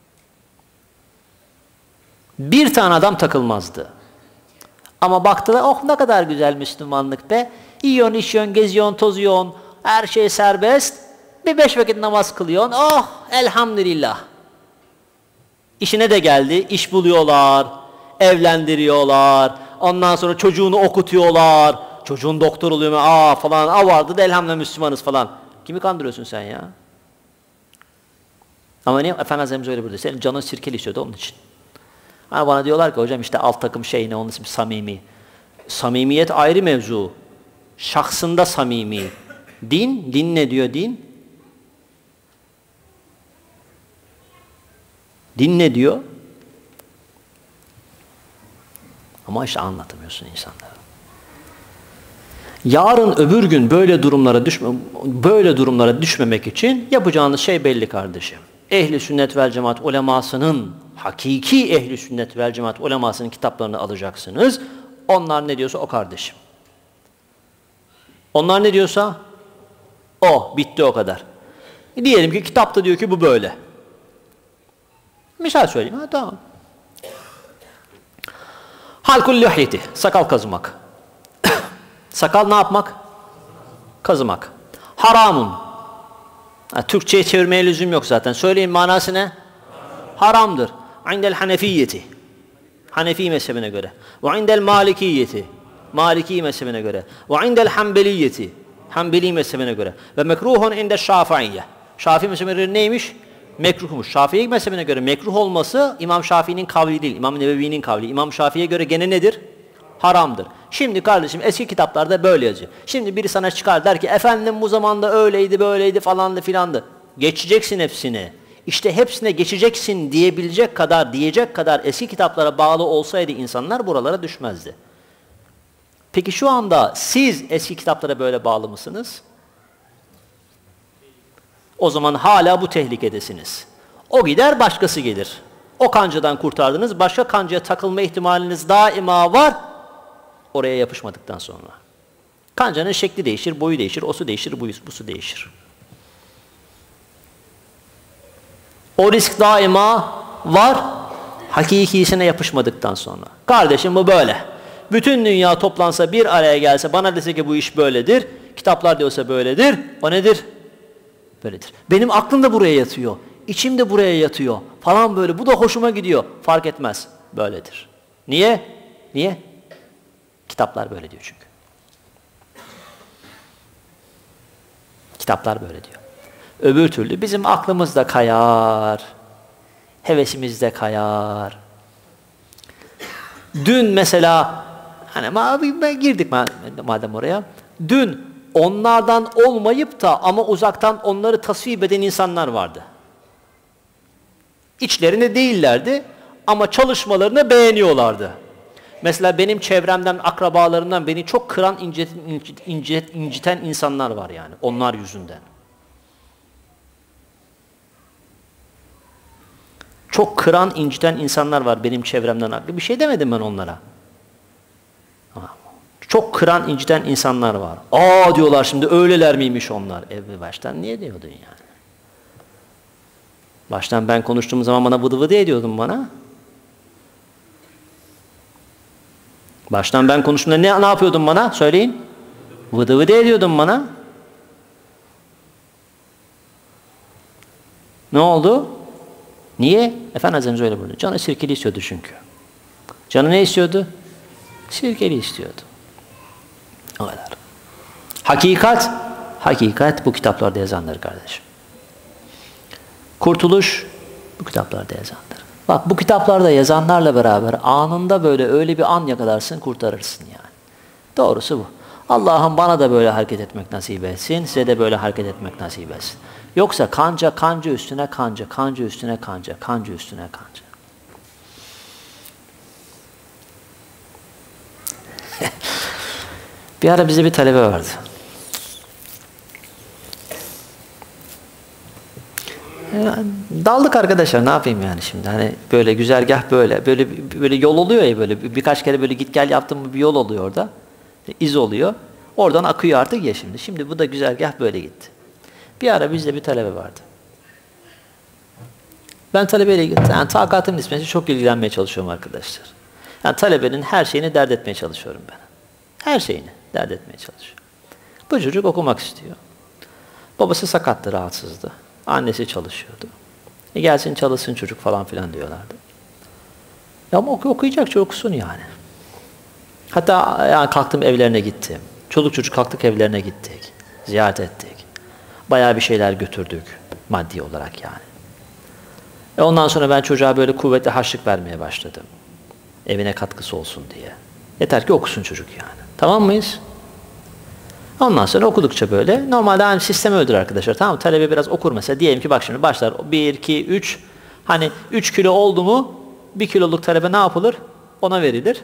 Bir tane adam takılmazdı. Ama baktılar, oh ne kadar güzel Müslümanlık be, yiyorsun, içiyorsun, geziyorsun, tozuyorsun, her şey serbest, bir beş vakit namaz kılıyorsun, oh elhamdülillah. İşine de geldi, iş buluyorlar, evlendiriyorlar, ondan sonra çocuğunu okutuyorlar, çocuğun doktor oluyor mu, aa falan, aa vardı da elhamdülillah Müslümanız falan. Kimi kandırıyorsun sen ya? Ama niye? Efendimiz Hazretimiz öyle burada, senin canın sirkeli istiyordu onun için. Ha, bana diyorlar ki hocam işte alt takım şey ne, onun ismi samimi. Samimiyet ayrı mevzu. Şahsında samimi. Din, din ne diyor din? Din ne diyor? Ama işte anlatamıyorsun insanlara. Yarın öbür gün böyle durumlara düşme, böyle durumlara düşmemek için yapacağınız şey belli kardeşim. Ehli sünnet vel cemaat ulemasının, hakiki ehli sünnet vel cemaat ulemasının kitaplarını alacaksınız. Onlar ne diyorsa o kardeşim. Onlar ne diyorsa o, bitti o kadar. E diyelim ki kitapta diyor ki bu böyle. Misal söyleyeyim, ha tamam. Halkul lihyeti, sakal kazımak. Sakal ne yapmak? Kazımak. Haramun. Ha, Türkçe'ye çevirmeye lüzum yok zaten. Söyleyin manası ne? Haramdır. İndel hanefiyeti. Hanefi mezhebine göre. Ve indel malikiyeti. Maliki mezhebine göre. Ve indel hanbeliyeti. Hanbeli mezhebine göre. Ve mekruhun indel şafiiyye. Şafii mezhebine göre neymiş? Mekruhmuş. Şafii mezhebine göre mekruh olması İmam Şafii'nin kavli değil. İmam Nevevi'nin kavli. İmam Şafii'ye göre gene nedir? Haramdır. Şimdi kardeşim eski kitaplarda böyle yazıyor. Şimdi biri sana çıkar der ki efendim bu zamanda öyleydi böyleydi falandı filandı. Geçeceksin hepsini. İşte hepsine geçeceksin diyebilecek kadar, diyecek kadar eski kitaplara bağlı olsaydı insanlar buralara düşmezdi. Peki şu anda siz eski kitaplara böyle bağlı mısınız? O zaman hala bu tehlikedesiniz. O gider başkası gelir. O kancadan kurtardınız, başka kancaya takılma ihtimaliniz daima var. Oraya yapışmadıktan sonra. Kancanın şekli değişir, boyu değişir, osu değişir, busu değişir. O risk daima var, hakikisine yapışmadıktan sonra. Kardeşim bu böyle. Bütün dünya toplansa bir araya gelse, bana dese ki bu iş böyledir, kitaplar diyorsa böyledir, o nedir? Böyledir. Benim aklım da buraya yatıyor, içim de buraya yatıyor falan böyle, bu da hoşuma gidiyor. Fark etmez, böyledir. Niye? Niye? Kitaplar böyle diyor çünkü. Kitaplar böyle diyor. Öbür türlü bizim aklımız da kayar, hevesimiz de kayar. Dün mesela, hani girdik madem oraya, dün onlardan olmayıp da ama uzaktan onları tasvip eden insanlar vardı. İçlerinde değillerdi ama çalışmalarını beğeniyorlardı. Mesela benim çevremden, akrabalarımdan beni çok kıran, inciten, incit, inciten insanlar var yani, onlar yüzünden. Çok kıran, inciten insanlar var benim çevremden. Bir şey demedim ben onlara. Çok kıran, inciten insanlar var. Aa diyorlar şimdi öyleler miymiş onlar? E baştan niye diyordun yani? Baştan ben konuştuğum zaman bana vıdı vıdı ediyordun bana. Baştan ben konuştuğumda ne, ne yapıyordun bana? Söyleyin. Vıdı vıdı ediyordun bana. Ne oldu? Niye? Efendimiz öyle buyurdu. Canı sirkeli istiyordu çünkü. Canı ne istiyordu? Sirkeli istiyordu. O kadar. Hakikat, hakikat bu kitaplarda yazandır kardeşim. Kurtuluş bu kitaplarda yazandır. Bak bu kitaplarda yazanlarla beraber anında böyle öyle bir an yakalarsın, kurtarırsın yani. Doğrusu bu. Allah'ım bana da böyle hareket etmek nasip etsin, size de böyle hareket etmek nasip etsin. Yoksa kanca, kanca üstüne kanca, kanca üstüne kanca, kanca üstüne kanca. Bir ara bize bir talebe vardı. Yani daldık arkadaşlar, ne yapayım yani şimdi, hani böyle güzergah böyle böyle böyle yol oluyor ya, böyle birkaç kere böyle git gel yaptım mı bir yol oluyor orada, iz oluyor, oradan akıyor artık ya. Şimdi şimdi bu da güzergah böyle gitti. Bir ara bizde bir talebe vardı, ben talebeyle yani takatım nispeti çok ilgilenmeye çalışıyorum arkadaşlar. Yani talebenin her şeyini dert etmeye çalışıyorum ben, her şeyini dert etmeye çalışıyorum. Bu çocuk okumak istiyor, babası sakattı, rahatsızdı. Annesi çalışıyordu. E gelsin çalışsın çocuk falan filan diyorlardı. Ya ama oku, okuyacak çocuk okusun yani. Hatta yani kalktım evlerine gittim. Çoluk çocuk kalktık evlerine gittik. Ziyaret ettik. Bayağı bir şeyler götürdük maddi olarak yani. E ondan sonra ben çocuğa böyle kuvvetli harçlık vermeye başladım. Evine katkısı olsun diye. Yeter ki okusun çocuk yani. Tamam mıyız? Ondan sonra okudukça böyle, normalde hani sistemi öldür arkadaşlar, tamam mı? Talebe biraz okur mesela, diyelim ki bak şimdi başlar bir, iki, üç, hani üç kilo oldu mu, bir kiloluk talebe ne yapılır? Ona verilir.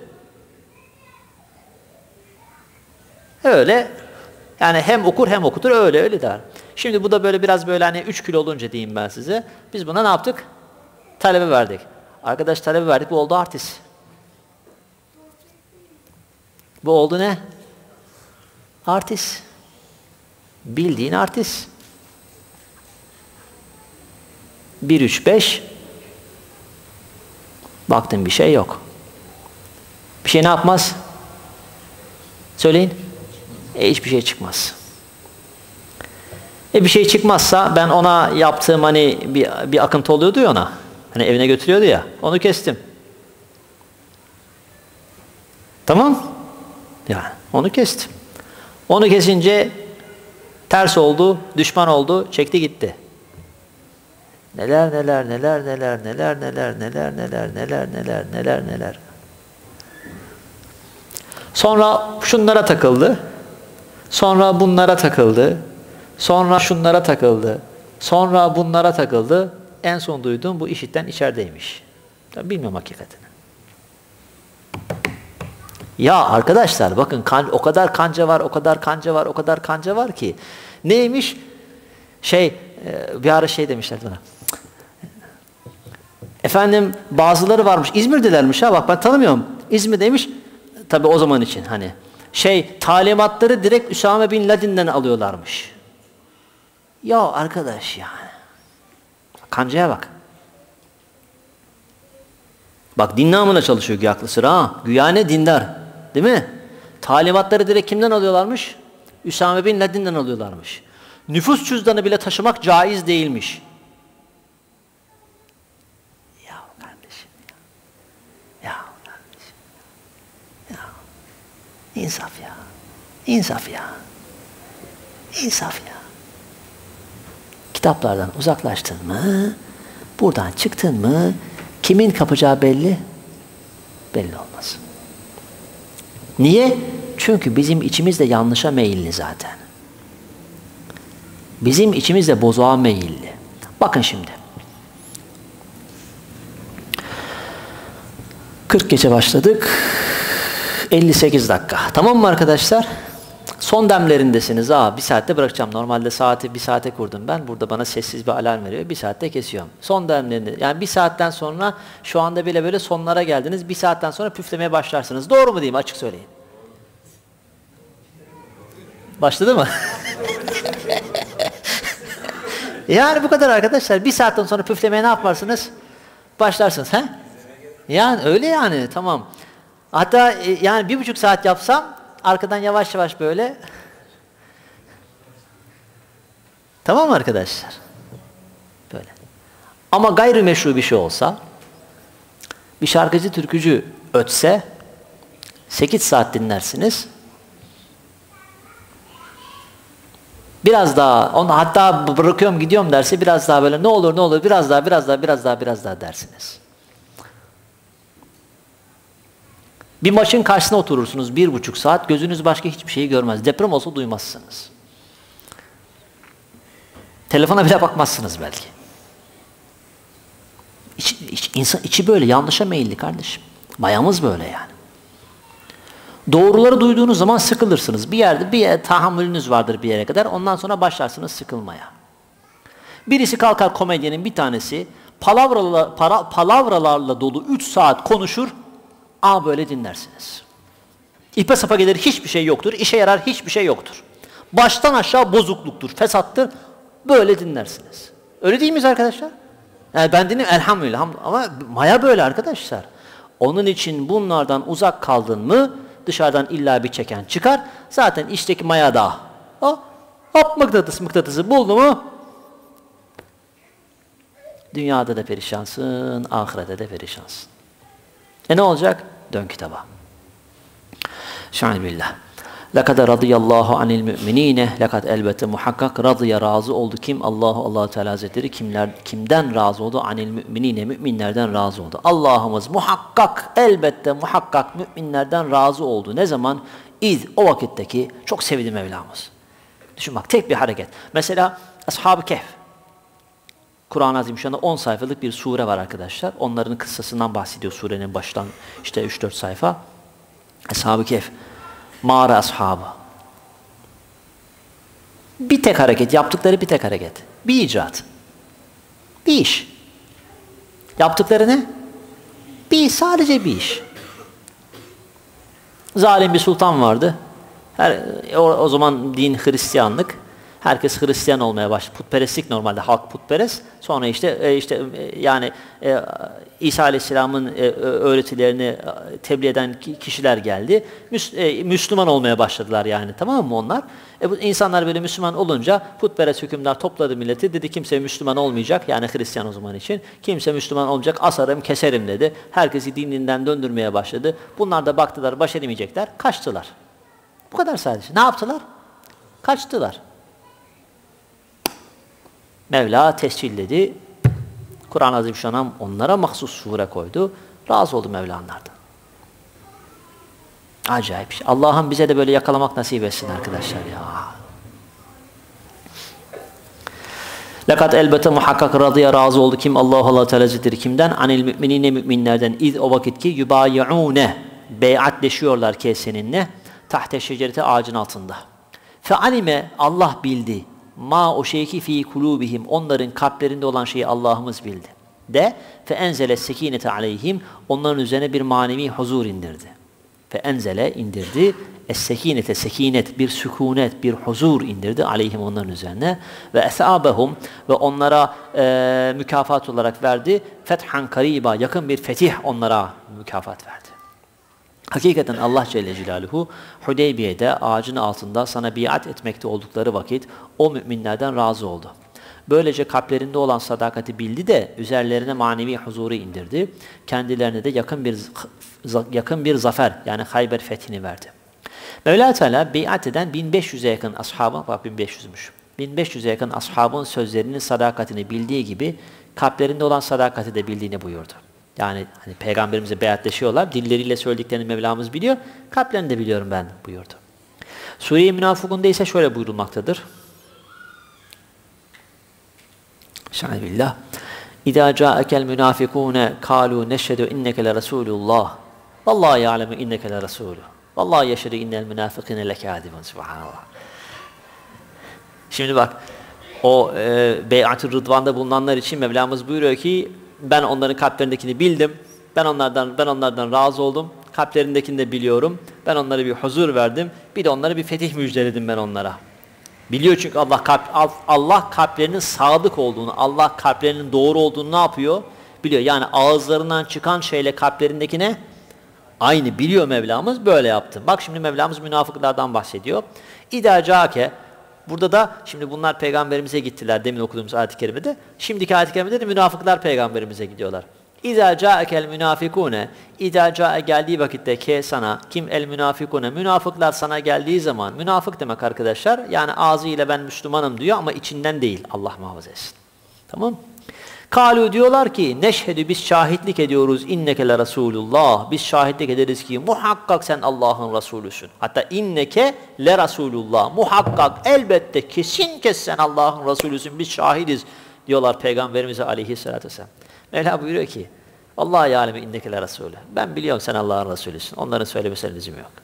Öyle, yani hem okur hem okutur, öyle öyle der. Şimdi bu da böyle biraz böyle hani üç kilo olunca diyeyim ben size, biz buna ne yaptık? Talebe verdik. Arkadaş talebe verdik, bu oldu artist. Bu oldu ne? Artist. Bildiğin artist. Bir, üç, beş. Baktın bir şey yok. Bir şey ne yapmaz? Söyleyin. E hiçbir şey çıkmaz. E bir şey çıkmazsa ben ona yaptığım hani bir, bir akıntı oluyordu ya ona. Hani evine götürüyordu ya. Onu kestim. Tamam. Yani onu kestim. Onu kesince ters oldu, düşman oldu, çekti gitti. Neler neler neler neler neler neler neler neler neler neler neler neler. Sonra şunlara takıldı. Sonra bunlara takıldı. Sonra şunlara takıldı. Sonra bunlara takıldı. En son duyduğum bu işitten içerideymiş. Tabii bilmiyorum hakikatini. Ya arkadaşlar bakın, kan, o kadar kanca var, o kadar kanca var, o kadar kanca var ki. Neymiş? Şey, bir ara şey demişler bana. Efendim bazıları varmış, İzmir'delermiş ha, bak ben tanımıyorum. İzmir'deymiş, tabii o zaman için hani. Şey, talimatları direkt Üsame Bin Laden'den alıyorlarmış. Ya arkadaş yani. Kancaya bak. Bak din namına çalışıyor güya aklı sıra ha. Güya ne dindar. Değil mi? Talimatları direkt kimden alıyorlarmış? Üsame Bin Laden'den alıyorlarmış. Nüfus cüzdanı bile taşımak caiz değilmiş. Ya kardeşim ya. Ya kardeşim ya. Ya. İnsaf ya. İnsaf ya. İnsaf ya. Kitaplardan uzaklaştın mı? Buradan çıktın mı? Kimin kapacağı belli? Belli olmaz. Niye? Çünkü bizim içimiz de yanlışa meyilli zaten. Bizim içimiz de bozuğa meyilli. Bakın şimdi. kırk geçe başladık. elli sekiz dakika. Tamam mı arkadaşlar? Son demlerindesiniz. Aa, bir saatte bırakacağım. Normalde saati bir saate kurdum ben. Burada bana sessiz bir alarm veriyor. Bir saatte kesiyorum. Son demlerinde. Yani bir saatten sonra şu anda bile böyle sonlara geldiniz. Bir saatten sonra püflemeye başlarsınız. Doğru mu diyeyim? Açık söyleyin. Başladı mı? Yani bu kadar arkadaşlar. Bir saatten sonra püflemeye ne yaparsınız? Başlarsınız. He? Yani öyle yani. Tamam. Hatta yani bir buçuk saat yapsam arkadan yavaş yavaş böyle. Tamam mı arkadaşlar? Böyle. Ama gayrimeşru bir şey olsa, bir şarkıcı türkücü ötse sekiz saat dinlersiniz. Biraz daha, onu hatta bırakıyorum gidiyorum derse biraz daha böyle ne olur ne olur biraz daha biraz daha biraz daha biraz daha dersiniz. Bir maçın karşısına oturursunuz bir buçuk saat, gözünüz başka hiçbir şeyi görmez. Deprem olsa duymazsınız. Telefona bile bakmazsınız belki. İç, iç, insan, içi böyle yanlışa meyilli kardeşim. Mayamız böyle yani. Doğruları duyduğunuz zaman sıkılırsınız. Bir yerde bir yer, tahammülünüz vardır bir yere kadar. Ondan sonra başlarsınız sıkılmaya. Birisi kalkar, komedyenin bir tanesi palavralar, para, palavralarla dolu üç saat konuşur. Aa böyle dinlersiniz. İpe sapa gelir, hiçbir şey yoktur. İşe yarar, hiçbir şey yoktur. Baştan aşağı bozukluktur, fesattır. Böyle dinlersiniz. Öyle değil miyiz arkadaşlar? Yani ben dinliyorum elhamdülillah ama maya böyle arkadaşlar. Onun için bunlardan uzak kaldın mı dışarıdan illa bir çeken çıkar. Zaten içteki maya da o hop mıknatıs mıknatısı buldu mu dünyada da perişansın, ahirette de perişansın. E ne olacak? Dön kitaba. Şa'billah. Lekad radıyallahu anil müminine, lekad elbette muhakkak radıya razı oldu kim? Allahu Allah Teala Hazretleri kimler kimden razı oldu? Anil müminine, müminlerden razı oldu. Allah'ımız muhakkak elbette muhakkak müminlerden razı oldu. Ne zaman? İz o vakitteki çok sevdi Mevlamız. Düşün bak tek bir hareket. Mesela Ashab-ı Kehf. Kur'an-ı Azimüşşan'da on sayfalık bir sure var arkadaşlar. Onların kıssasından bahsediyor surenin baştan işte üç dört sayfa. Ashab-ı Kehf. Mağara ashabı. Bir tek hareket, yaptıkları bir tek hareket. Bir icat. Bir iş. Yaptıkları ne? Bir, sadece bir iş. Zalim bir sultan vardı. Her, o, o zaman din Hristiyanlık. Herkes Hristiyan olmaya başladı. Putperestlik normalde, halk putperest. Sonra işte e, işte e, yani e, İsa Aleyhisselam'ın e, öğretilerini e, tebliğ eden kişiler geldi. Müs e, Müslüman olmaya başladılar yani, tamam mı onlar? E, bu insanlar böyle Müslüman olunca putperest hükümdar topladı milleti. Dedi kimse Müslüman olmayacak. Yani Hristiyan o zaman için. Kimse Müslüman olmayacak. Asarım, keserim dedi. Herkesi dininden döndürmeye başladı. Bunlar da baktılar baş edemeyecekler. Kaçtılar. Bu kadar sadece. Ne yaptılar? Kaçtılar. Mevla tescilledi. Kur'an-ı Azimüşşan'a onlara mahsus sure koydu. Razı oldu Mevla'nlardan. Acayip bir şey. Allah'ım bize de böyle yakalamak nasip etsin arkadaşlar ya. Lekat elbette muhakkak radıya razı oldu kim? Allah Allah Teala Hazretleri kimden? Anil müminine müminlerden. İz o vakit ki yubayi'une beyatleşiyorlar ki seninle tahte şecerete ağacın altında. Fe alime Allah bildi. Ma o şey ki fi kulubihim onların kalplerinde olan şeyi Allah'ımız bildi. De fe enzele sekinete aleyhim onların üzerine bir manevi huzur indirdi. Fe enzele indirdi. Es-sekinete sekinet bir sükunet bir huzur indirdi aleyhim onların üzerine ve esabehum ve onlara e, mükafat olarak verdi. Fethan kariba yakın bir fetih onlara mükafat verdi. Hakikaten Allah Celle Celaluhu Hudeybiye'de ağacın altında sana biat etmekte oldukları vakit o müminlerden razı oldu. Böylece kalplerinde olan sadakati bildi de üzerlerine manevi huzuru indirdi. Kendilerine de yakın bir yakın bir zafer yani Hayber fethini verdi. Mevla Teala biat eden bin beş yüze yakın ashabı, bak bin beş yüzmüş. bin beş yüze yakın ashabın sözlerinin sadakatini bildiği gibi kalplerinde olan sadakati de bildiğini buyurdu. Yani hani peygamberimize beyatleşiyorlar. Dilleriyle söylediklerini Mevlamız biliyor. Kalplerini de biliyorum ben buyurdu. Sure-i Münafıkûn'da ise şöyle buyurulmaktadır. Şa'billah. İzâ câekel münâfikûne kâlû neşhedü inneke le resûlullah. Vallâhu ya'lemu inneke le resûlü. Vallâhu yeşhedü innel münâfikîne lekâdibun. Subhanallah. Şimdi bak, o e, beyat-ı rıdvanda bulunanlar için Mevlamız buyuruyor ki ben onların kalplerindekini bildim. Ben onlardan ben onlardan razı oldum. Kalplerindekini de biliyorum. Ben onlara bir huzur verdim. Bir de onlara bir fetih müjdeledim ben onlara. Biliyor çünkü Allah kalp Allah kalplerinin sadık olduğunu, Allah kalplerinin doğru olduğunu ne yapıyor? Biliyor. Yani ağızlarından çıkan şeyle kalplerindekine aynı biliyor Mevlamız. Böyle yaptı. Bak şimdi Mevlamız münafıklardan bahsediyor. İdâ câke. Burada da şimdi bunlar peygamberimize gittiler demin okuduğumuz ayet-i kerimede. Şimdiki ayet-i kerimede de münafıklar peygamberimize gidiyorlar. İzâ câekel münâfikûne İzâ câe geldiği vakitte ke sana kim el münâfikûne münafıklar sana geldiği zaman münafık demek arkadaşlar yani ağzıyla ben Müslümanım diyor ama içinden değil Allah muhafaza etsin. Tamam. Kâlû diyorlar ki neşhedü biz şahitlik ediyoruz inneke le Resulullah biz şahitlik ederiz ki muhakkak sen Allah'ın Resulüsün. Hatta inneke le Resulullah muhakkak elbette kesin kes sen Allah'ın Resulüsün biz şahidiz diyorlar Peygamberimize aleyhissalatü vesselam. Mevla buyuruyor ki Allah yâlemi inneke le Resulü ben biliyorum sen Allah'ın Resulüsün onların söylemesine lüzum yok.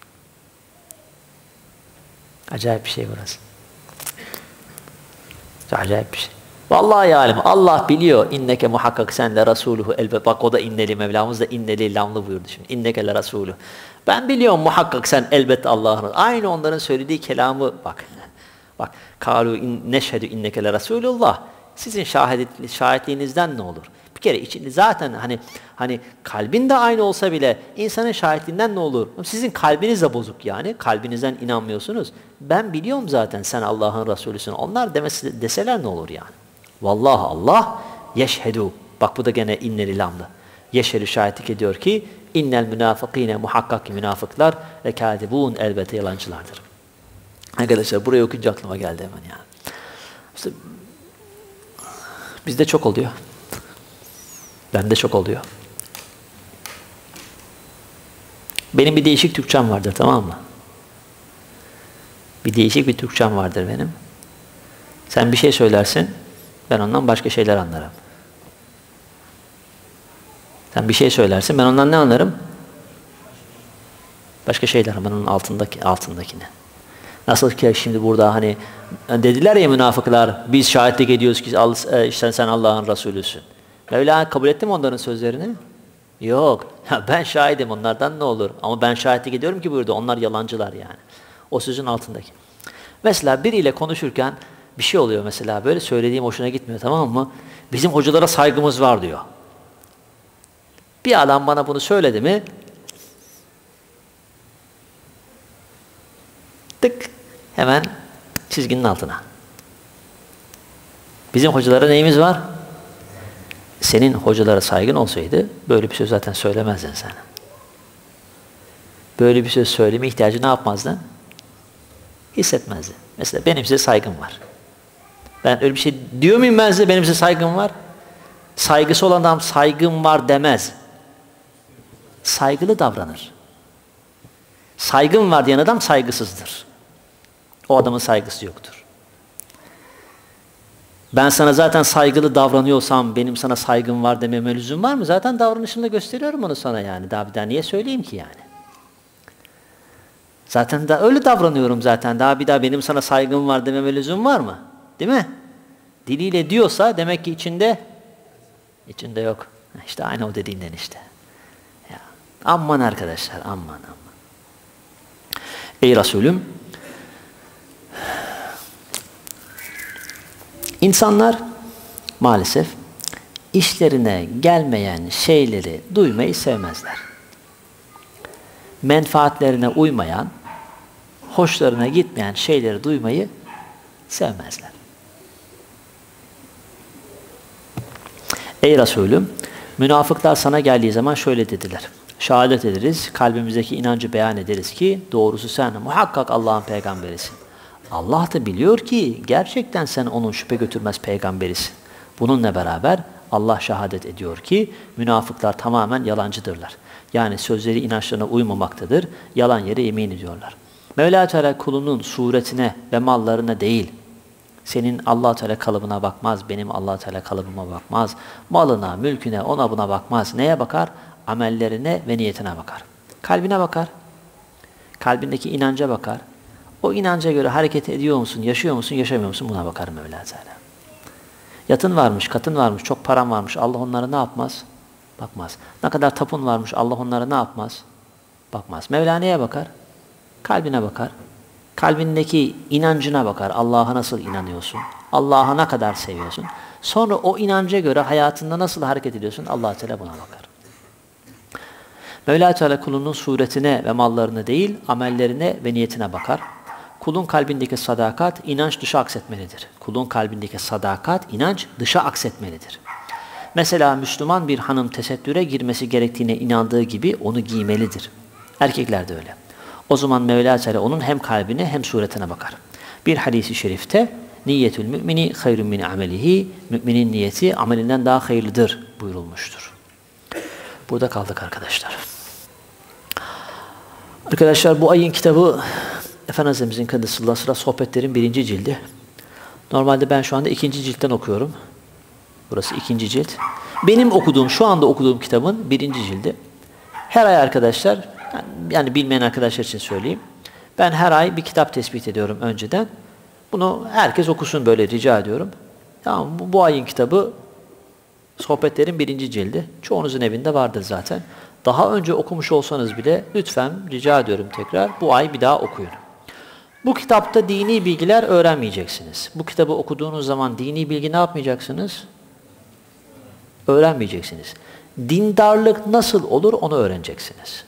Acayip bir şey burası. Acayip bir şey. Vallahi ya alim, Allah biliyor. İnneke muhakkak sen le rasuluhu elbet. Bak o da inneli, Mevlamız da inneli lamlı buyurdu şimdi. İnneke le rasuluhu. Ben biliyorum muhakkak sen elbet Allah'ın. Aynı onların söylediği kelamı bak. Bak. Kalu in, neşhedü inneke le rasulullah. Sizin şahit, şahitliğinizden ne olur? Bir kere içinde zaten hani hani kalbin de aynı olsa bile insanın şahitliğinden ne olur? Sizin kalbiniz de bozuk yani. Kalbinizden inanmıyorsunuz. Ben biliyorum zaten sen Allah'ın Resulüsün. Onlar demesi, deseler ne olur yani? Vallahi Allah yeşhedü. Bak bu da gene inneli lamlı. Yeşhedü şahitlik ediyor ki innel münafıkine muhakkak ki münafıklar ve kâdibûn elbette yalancılardır. Arkadaşlar buraya okuyunca aklıma geldi hemen yani. İşte bizde çok oluyor. Bende çok oluyor. Benim bir değişik Türkçem vardır, tamam mı? Bir değişik bir Türkçem vardır benim. Sen bir şey söylersin, ben ondan başka şeyler anlarım. Sen bir şey söylersin, ben ondan ne anlarım? Başka şeyler, ben onun altındaki, altındakine. Nasıl ki şimdi burada hani dediler ya münafıklar, biz şahitlik ediyoruz ki işte sen Allah'ın Resulüsün. Mevla kabul etti mi onların sözlerini? Yok. Ya ben şahidim, onlardan ne olur? Ama ben şahitlik ediyorum ki burada onlar yalancılar yani. O sözün altındaki. Mesela biriyle konuşurken bir şey oluyor mesela, böyle söylediğim hoşuna gitmiyor, tamam mı? Bizim hocalara saygımız var diyor. Bir adam bana bunu söyledi mi? Tık, hemen çizginin altına. Bizim hocalara neyimiz var? Senin hocalara saygın olsaydı böyle bir söz zaten söylemezdin sen. Böyle bir söz söyleme ihtiyacı ne yapmazdın? Hissetmezdin. Mesela benim size saygım var. Ben öyle bir şey diyor muyum ben size, benim size saygım var? Saygısı olan adam saygım var demez. Saygılı davranır. Saygım var diyen adam saygısızdır. O adamın saygısı yoktur. Ben sana zaten saygılı davranıyorsam benim sana saygım var dememe lüzum var mı? Zaten davranışımda gösteriyorum onu sana yani. Daha bir daha niye söyleyeyim ki yani? Zaten da öyle davranıyorum zaten. Daha bir daha benim sana saygım var dememe lüzum var mı? Değil mi? Diliyle diyorsa demek ki içinde içinde yok. İşte aynı o dediğinden işte. Ya, aman arkadaşlar, aman aman. Ey Resulüm, İnsanlar maalesef işlerine gelmeyen şeyleri duymayı sevmezler. Menfaatlerine uymayan, hoşlarına gitmeyen şeyleri duymayı sevmezler. Ey Resulüm, münafıklar sana geldiği zaman şöyle dediler. Şehadet ederiz, kalbimizdeki inancı beyan ederiz ki doğrusu sen muhakkak Allah'ın peygamberisin. Allah da biliyor ki gerçekten sen onun şüphe götürmez peygamberisin. Bununla beraber Allah şehadet ediyor ki münafıklar tamamen yalancıdırlar. Yani sözleri inançlarına uymamaktadır, yalan yere yemin ediyorlar. Mevla Teala kulunun suretine ve mallarına değil, senin Allah Teala kalıbına bakmaz, benim Allah Teala kalıbıma bakmaz, malına, mülküne, ona buna bakmaz. Neye bakar? Amellerine ve niyetine bakar. Kalbine bakar, kalbindeki inanca bakar. O inanca göre hareket ediyor musun, yaşıyor musun, yaşamıyor musun buna bakar Mevla Teala. Yatın varmış, katın varmış, çok paran varmış. Allah onlara ne yapmaz? Bakmaz. Ne kadar tapun varmış, Allah onlara ne yapmaz? Bakmaz. Mevla neye bakar? Kalbine bakar. Kalbindeki inancına bakar. Allah'a nasıl inanıyorsun? Allah'a ne kadar seviyorsun? Sonra o inanca göre hayatında nasıl hareket ediyorsun? Allah Teala buna bakar. Mevla Teala kulunun suretine ve mallarına değil, amellerine ve niyetine bakar. Kulun kalbindeki sadakat, inanç dışa aksetmelidir. Kulun kalbindeki sadakat, inanç dışa aksetmelidir. Mesela Müslüman bir hanım tesettüre girmesi gerektiğine inandığı gibi onu giymelidir. Erkekler de öyle. O zaman Mevla Teala onun hem kalbine hem suretine bakar. Bir hadis-i şerifte niyetül mümini hayrun min amelihi, müminin niyeti amelinden daha hayırlıdır buyurulmuştur. Burada kaldık arkadaşlar. Arkadaşlar bu ayın kitabı Efendimiz'in Kıdısı'lla sıra sohbetlerin birinci cildi. Normalde ben şu anda ikinci ciltten okuyorum. Burası ikinci cilt. Benim okuduğum, şu anda okuduğum kitabın birinci cildi. Her ay arkadaşlar, yani bilmeyen arkadaşlar için söyleyeyim. Ben her ay bir kitap tespit ediyorum önceden. Bunu herkes okusun böyle rica ediyorum. Yani bu, bu ayın kitabı Sohbetlerin birinci cildi. Çoğunuzun evinde vardır zaten. Daha önce okumuş olsanız bile lütfen rica ediyorum tekrar bu ay bir daha okuyun. Bu kitapta dini bilgiler öğrenmeyeceksiniz. Bu kitabı okuduğunuz zaman dini bilgi ne yapmayacaksınız? Öğrenmeyeceksiniz. Dindarlık nasıl olur onu öğreneceksiniz.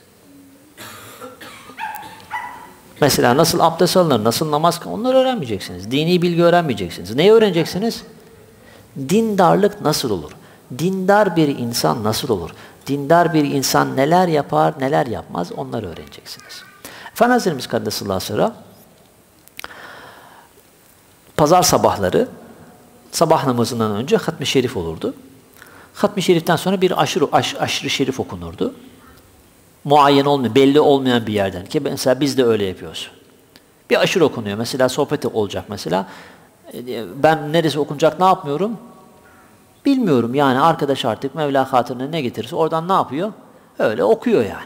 Mesela nasıl abdest alınır, nasıl namaz kılınır onları öğrenmeyeceksiniz. Dini bilgi öğrenmeyeceksiniz. Neyi öğreneceksiniz? Dindarlık nasıl olur? Dindar bir insan nasıl olur? Dindar bir insan neler yapar, neler yapmaz onları öğreneceksiniz. Efendimiz Hazretimiz Kaddesallahu Sırra pazar sabahları sabah namazından önce hatmi şerif olurdu. Hatmi şeriften sonra bir aşırı, aş, aşırı şerif okunurdu. Muayyen olmayan, belli olmayan bir yerden ki mesela biz de öyle yapıyoruz. Bir aşırı okunuyor. Mesela sohbet olacak mesela. Ben neresi okunacak ne yapmıyorum? Bilmiyorum yani arkadaş artık Mevla hatırına ne getirirse oradan ne yapıyor? Öyle okuyor yani.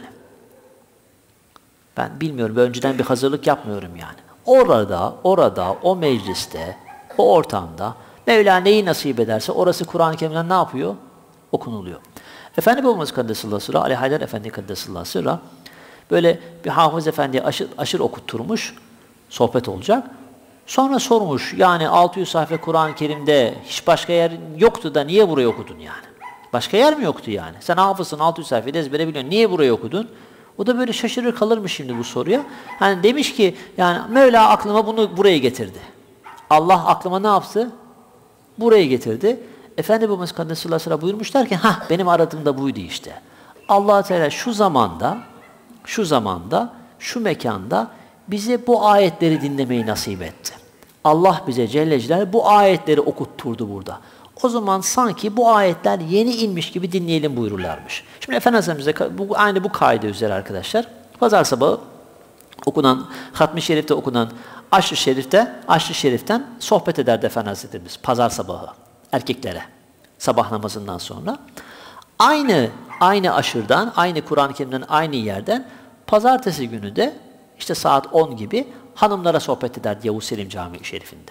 Ben bilmiyorum, önceden bir hazırlık yapmıyorum yani. Orada, orada, o mecliste, o ortamda Mevla neyi nasip ederse orası Kur'an-ı Kerim'den ne yapıyor? Okunuluyor. Efendi babamız Kaddesallahu Sırra, Ali Haydar Efendi Kaddesallahu Sırra böyle bir Hafız Efendi'ye aşır, aşır okutturmuş, sohbet olacak. Sonra sormuş, yani altı yüz sayfa Kur'an-ı Kerim'de hiç başka yer yoktu da niye burayı okudun yani? Başka yer mi yoktu yani? Sen hafızsın, altı yüz sayfayı ezbere biliyorsun, niye burayı okudun? O da böyle şaşırır kalırmış şimdi bu soruya. Hani demiş ki, yani Mevla aklıma bunu buraya getirdi. Allah aklıma ne yaptı? Buraya getirdi. Efendi babamız Kaddesallahu Sırra buyurmuşlar ki, hah benim aradığım da buydu işte. Allah Teala şu zamanda, şu zamanda, şu mekanda bize bu ayetleri dinlemeyi nasip etti. Allah bize Celle Celaluhu bu ayetleri okutturdu burada. O zaman sanki bu ayetler yeni inmiş gibi dinleyelim buyururlarmış. Şimdi Efendimiz'e bu, aynı bu kaide üzere arkadaşlar. Pazar sabahı okunan, Hatmi Şerif'te okunan Aşr-ı Şerif'te, Aşr-ı Şerif'ten sohbet ederdi Efendimiz pazar sabahı erkeklere. Sabah namazından sonra. Aynı, aynı aşırdan, aynı Kur'an-ı Kerim'den aynı yerden pazartesi günü de işte saat on gibi hanımlara sohbet ederdi Yavuz Selim Camii Şerif'inde.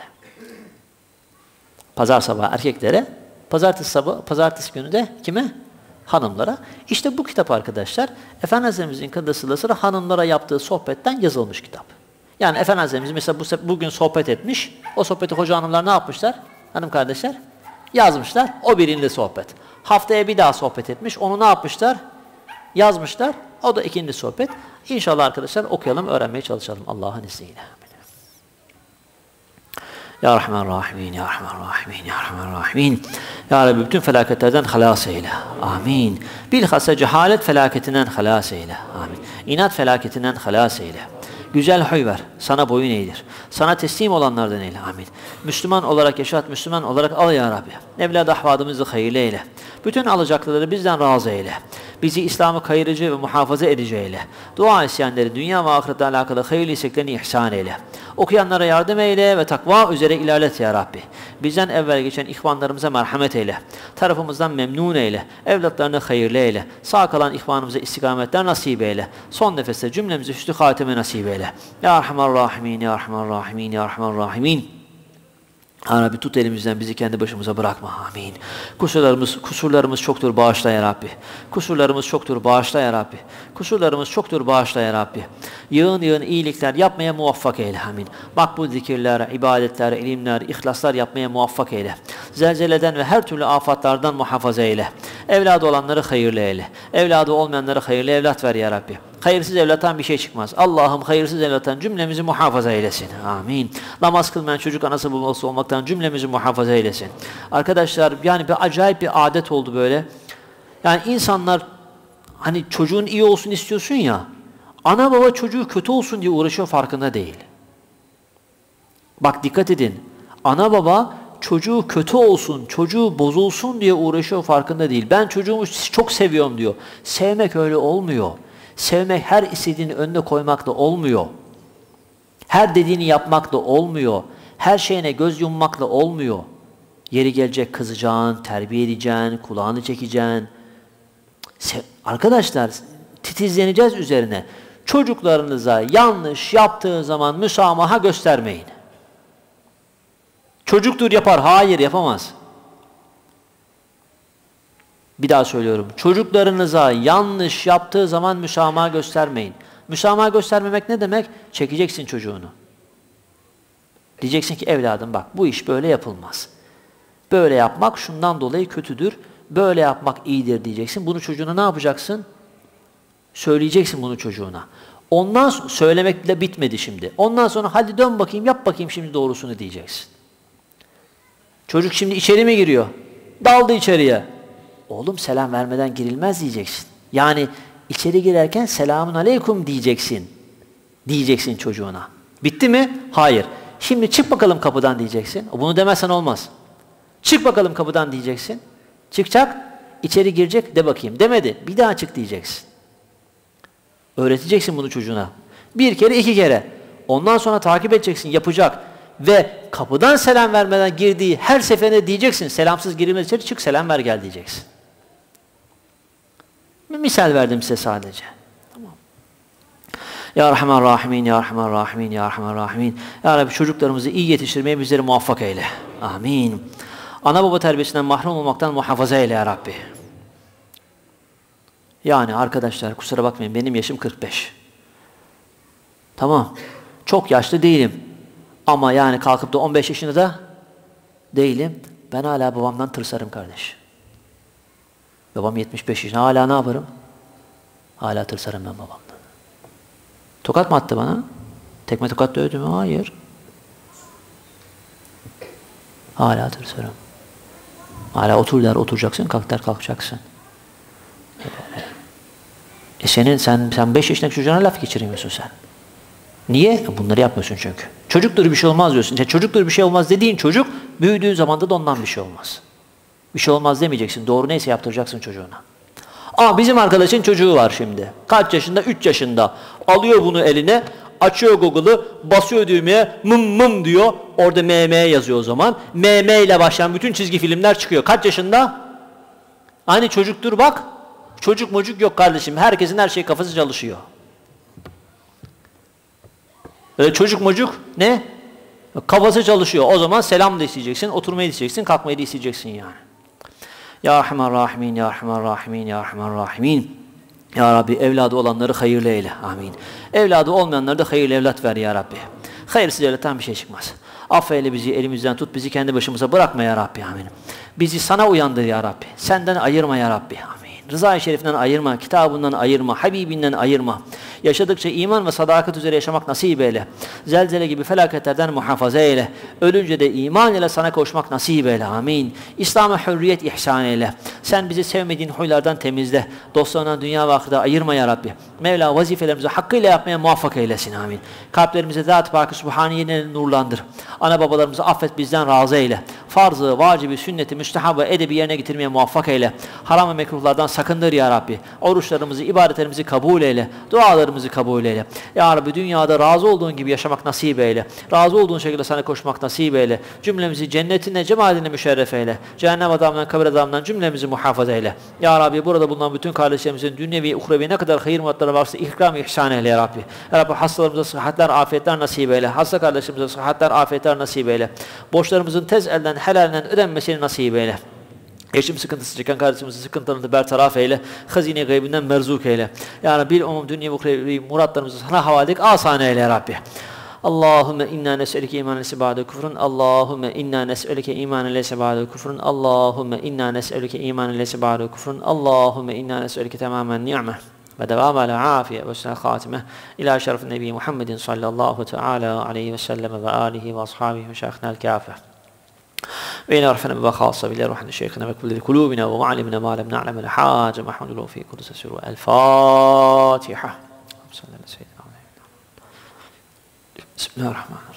Pazar sabahı erkeklere, pazartesi sabahı, pazartesi günü de kime? Hanımlara. İşte bu kitap arkadaşlar, Efendimiz'in Kaddesallahu Sırra hanımlara yaptığı sohbetten yazılmış kitap. Yani Efendimiz mesela bu, bugün sohbet etmiş, o sohbeti hoca hanımlar ne yapmışlar? Hanım kardeşler, yazmışlar, o birinde sohbet. Haftaya bir daha sohbet etmiş, onu ne yapmışlar? Yazmışlar, o da ikinci sohbet. İnşallah arkadaşlar okuyalım, öğrenmeye çalışalım Allah'ın izniyle. Ya Rahman Rahimin, Ya Rahman Rahimin, Ya Rahman Rahimin. Ya Rabbi bütün felaketlerden halas eyle. Amin. Bilhassa cehalet felaketinden halas eyle. Amin. İnat felaketinden halas eyle. Güzel huy ver, sana boyun eğdir. Sana teslim olanlardan eyle. Amin. Müslüman olarak yaşat, Müslüman olarak al ya Rabbi. Evlad ahvadımızı hayırlı eyle. Bütün alacaklıları bizden razı eyle. Bizi İslam'ı kayırıcı ve muhafaza edici eyle. Dua isyanları, dünya ve ahirette alakalı hayırlı isteklerini ihsan eyle. Okuyanlara yardım eyle ve takva üzere ilerlet ya Rabbi. Bizden evvel geçen ihvanlarımıza merhamet eyle. Tarafımızdan memnun eyle. Evlatlarını hayırlı eyle. Sağ kalan ihvanımıza istikametler nasip eyle. Son nefeste cümlemize hüsnü hatime nasip eyle. Ya Rahman Rahimin, Ya Rahman Rahimin, Ya Rahman Rahimin. Ya Rabbi tut elimizden, bizi kendi başımıza bırakma. Amin. Kusurlarımız, kusurlarımız çoktur, bağışla ya Rabbi. Kusurlarımız çoktur, bağışla ya Rabbi. Kusurlarımız çoktur, bağışla ya Rabbi. Yığın yığın iyilikler yapmaya muvaffak eyle. Amin. Makbul zikirler, ibadetler, ilimler, ihlaslar yapmaya muvaffak eyle. Zelzeleden ve her türlü afatlardan muhafaza eyle. Evladı olanları hayırlı eyle. Evladı olmayanları hayırlı evlat ver ya Rabbi. Hayırsız evlattan bir şey çıkmaz. Allah'ım hayırsız evlattan cümlemizi muhafaza eylesin. Amin. Namaz kılmayan çocuk anası babası olmaktan cümlemizi muhafaza eylesin. Arkadaşlar yani bir acayip bir adet oldu böyle. Yani insanlar hani çocuğun iyi olsun istiyorsun ya, ana baba çocuğu kötü olsun diye uğraşıyor, farkında değil. Bak dikkat edin. Ana baba çocuğu kötü olsun, çocuğu bozulsun diye uğraşıyor, farkında değil. Ben çocuğumu çok seviyorum diyor. Sevmek öyle olmuyor. Sevmek her istediğini önüne koymakla olmuyor. Her dediğini yapmakla olmuyor. Her şeyine göz yummakla olmuyor. Yeri gelecek kızacaksın, terbiye edeceksin, kulağını çekeceksin. Se- Arkadaşlar titizleneceğiz üzerine. Çocuklarınıza yanlış yaptığı zaman müsamaha göstermeyin. Çocuktur yapar. Hayır, yapamaz. Bir daha söylüyorum. Çocuklarınıza yanlış yaptığı zaman müsamaha göstermeyin. Müsamaha göstermemek ne demek? Çekeceksin çocuğunu. Diyeceksin ki evladım bak bu iş böyle yapılmaz. Böyle yapmak şundan dolayı kötüdür. Böyle yapmak iyidir diyeceksin. Bunu çocuğuna ne yapacaksın? Söyleyeceksin bunu çocuğuna. Ondan sonra söylemekle bitmedi şimdi. Ondan sonra hadi dön bakayım yap bakayım şimdi doğrusunu diyeceksin. Çocuk şimdi içeri mi giriyor? Daldı içeriye. Oğlum selam vermeden girilmez diyeceksin. Yani içeri girerken selamun aleyküm diyeceksin. Diyeceksin çocuğuna. Bitti mi? Hayır. Şimdi çık bakalım kapıdan diyeceksin. Bunu demezsen olmaz. Çık bakalım kapıdan diyeceksin. Çıkacak, içeri girecek de bakayım. Demedi. Bir daha çık diyeceksin. Öğreteceksin bunu çocuğuna. Bir kere, iki kere. Ondan sonra takip edeceksin, yapacak. Ve kapıdan selam vermeden girdiği her seferinde diyeceksin. Selamsız girilmez içeri, çık selam ver gel diyeceksin. Bir misal verdim size sadece. Tamam. Ya Rahman Rahimin, Ya Rahman Rahimin, Ya Rahman Rahimin. Ya Rabbi çocuklarımızı iyi yetiştirmeye bizleri muvaffak eyle. Amin. Ana baba terbiyesinden mahrum olmaktan muhafaza eyle Ya Rabbi. Yani arkadaşlar kusura bakmayın benim yaşım kırk beş. Tamam. Çok yaşlı değilim. Ama yani kalkıp da on beş yaşında da değilim. Ben hala babamdan tırsarım kardeş. Babam yetmiş beş yaşında. Hala ne yaparım? Hala tırsarım ben babamdan. Tokat mı attı bana? Tekme tokat dövdü mü? Hayır. Hala tırsarım. Hala otur der oturacaksın, kalk der kalkacaksın. E senin, sen, sen beş yaşındaki çocuğuna laf geçiremiyorsun sen. Niye? Bunları yapmıyorsun çünkü. Çocuktur bir şey olmaz diyorsun. Yani çocuktur bir şey olmaz dediğin çocuk büyüdüğü zaman da ondan bir şey olmaz. Bir şey olmaz demeyeceksin. Doğru neyse yaptıracaksın çocuğuna. Ama bizim arkadaşın çocuğu var şimdi. Kaç yaşında? üç yaşında. Alıyor bunu eline, açıyor Google'ı, basıyor düğmeye, mım mım diyor. Orada M M yazıyor o zaman. M M ile başlayan bütün çizgi filmler çıkıyor. Kaç yaşında? Hani çocuktur bak. Çocuk mocuk yok kardeşim. Herkesin her şey kafası çalışıyor. Öyle çocuk mocuk ne? Kafası çalışıyor. O zaman selam da isteyeceksin, oturmayı da isteyeceksin, kalkmayı da isteyeceksin yani. Ya Rahman Rahimin, Ya Rahman Rahimin, Ya Rahman Rahimin. Ya Rabbi evladı olanları hayırlı eyle. Amin. Evladı olmayanlara da hayırlı evlat ver Ya Rabbi. Hayırsız evlattan bir şey çıkmaz. Affeyle bizi, elimizden tut, bizi kendi başımıza bırakma Ya Rabbi. Amin. Bizi sana uyandır Ya Rabbi. Senden ayırma Ya Rabbi. Amin. Rıza-i Şerif'ten ayırma, kitabından ayırma, Habibinden ayırma. Yaşadıkça iman ve sadakat üzere yaşamak nasip eyle. Zelzele gibi felaketlerden muhafaza eyle. Ölünce de iman ile sana koşmak nasip eyle. Amin. İslam'a hürriyet ihsan eyle. Sen bizi sevmediğin huylardan temizle. Dostlarından dünya ve ahirete ayırma Ya Rabbi. Mevla vazifelerimizi hakkıyla yapmaya muvaffak eylesin. Amin. Kalplerimize zat-ı Pak-ı Sübhaniye'yle nurlandır. Ana babalarımızı affet, bizden razı eyle. Farzı, vacibi, sünneti, müstehabı, edebi yerine getirmeye muvaffak eyle. Haram ve mekruhlardan sakındır Ya Rabbi. Oruçlarımızı, ibadetlerimizi kabul eyle. Dualarımızı kabul eyle. Ya Rabbi dünyada razı olduğun gibi yaşamak nasip eyle. Razı olduğun şekilde sana koşmak nasip eyle. Cümlemizi cennetinle, cemalinle müşerref eyle. Cehennem adamından, kabir adamından cümlemizi muhafaza eyle. Ya Rabbi burada bulunan bütün kardeşlerimizin dünyevi, uhrevi ne kadar hayır muratları varsa ikram ihsan eyle Ya Rabbi. Ya Rabbi hastalarımıza sıhhatler, afiyetler nasip eyle. Hasta kardeşlerimize sıhhatler, afiyetler nasip eyle. Borçlarımızın tez elden, helalinden ödenmesini nasip eyle. Eşim sıkıntısı çeken kardeşimizin sıkıntılarını bertaraf eyle. Hazine gaybinden merzuk eyle. Ya Rabbi umum dünya ve muratlarımızı sana havale edik. Asan eyle Ya Rabbi. Allahümme inna nes'elike imanen leyse ba'de küfrün. Allahümme inna nes'elike imanen leyse ba'de küfrün. Allahümme inna nes'elike imanen leyse ba'de küfrün. Allahümme inna nes'elike tamamen ni'me ve devam ala afiye ve sâ khâtime ila şerefin nebi Muhammedin sallallahu teala aleyhi ve sellem ve alihi ve ashabihi ve şâhına el-kâfe. وإن عرفنا بخاصة بالله روحنا شيخنا بكل قلوبنا ومعلمنا ما لم نعلم الحاجة محمد له في قدس السر الفاتحة. بسم الله الرحمن الرحيم.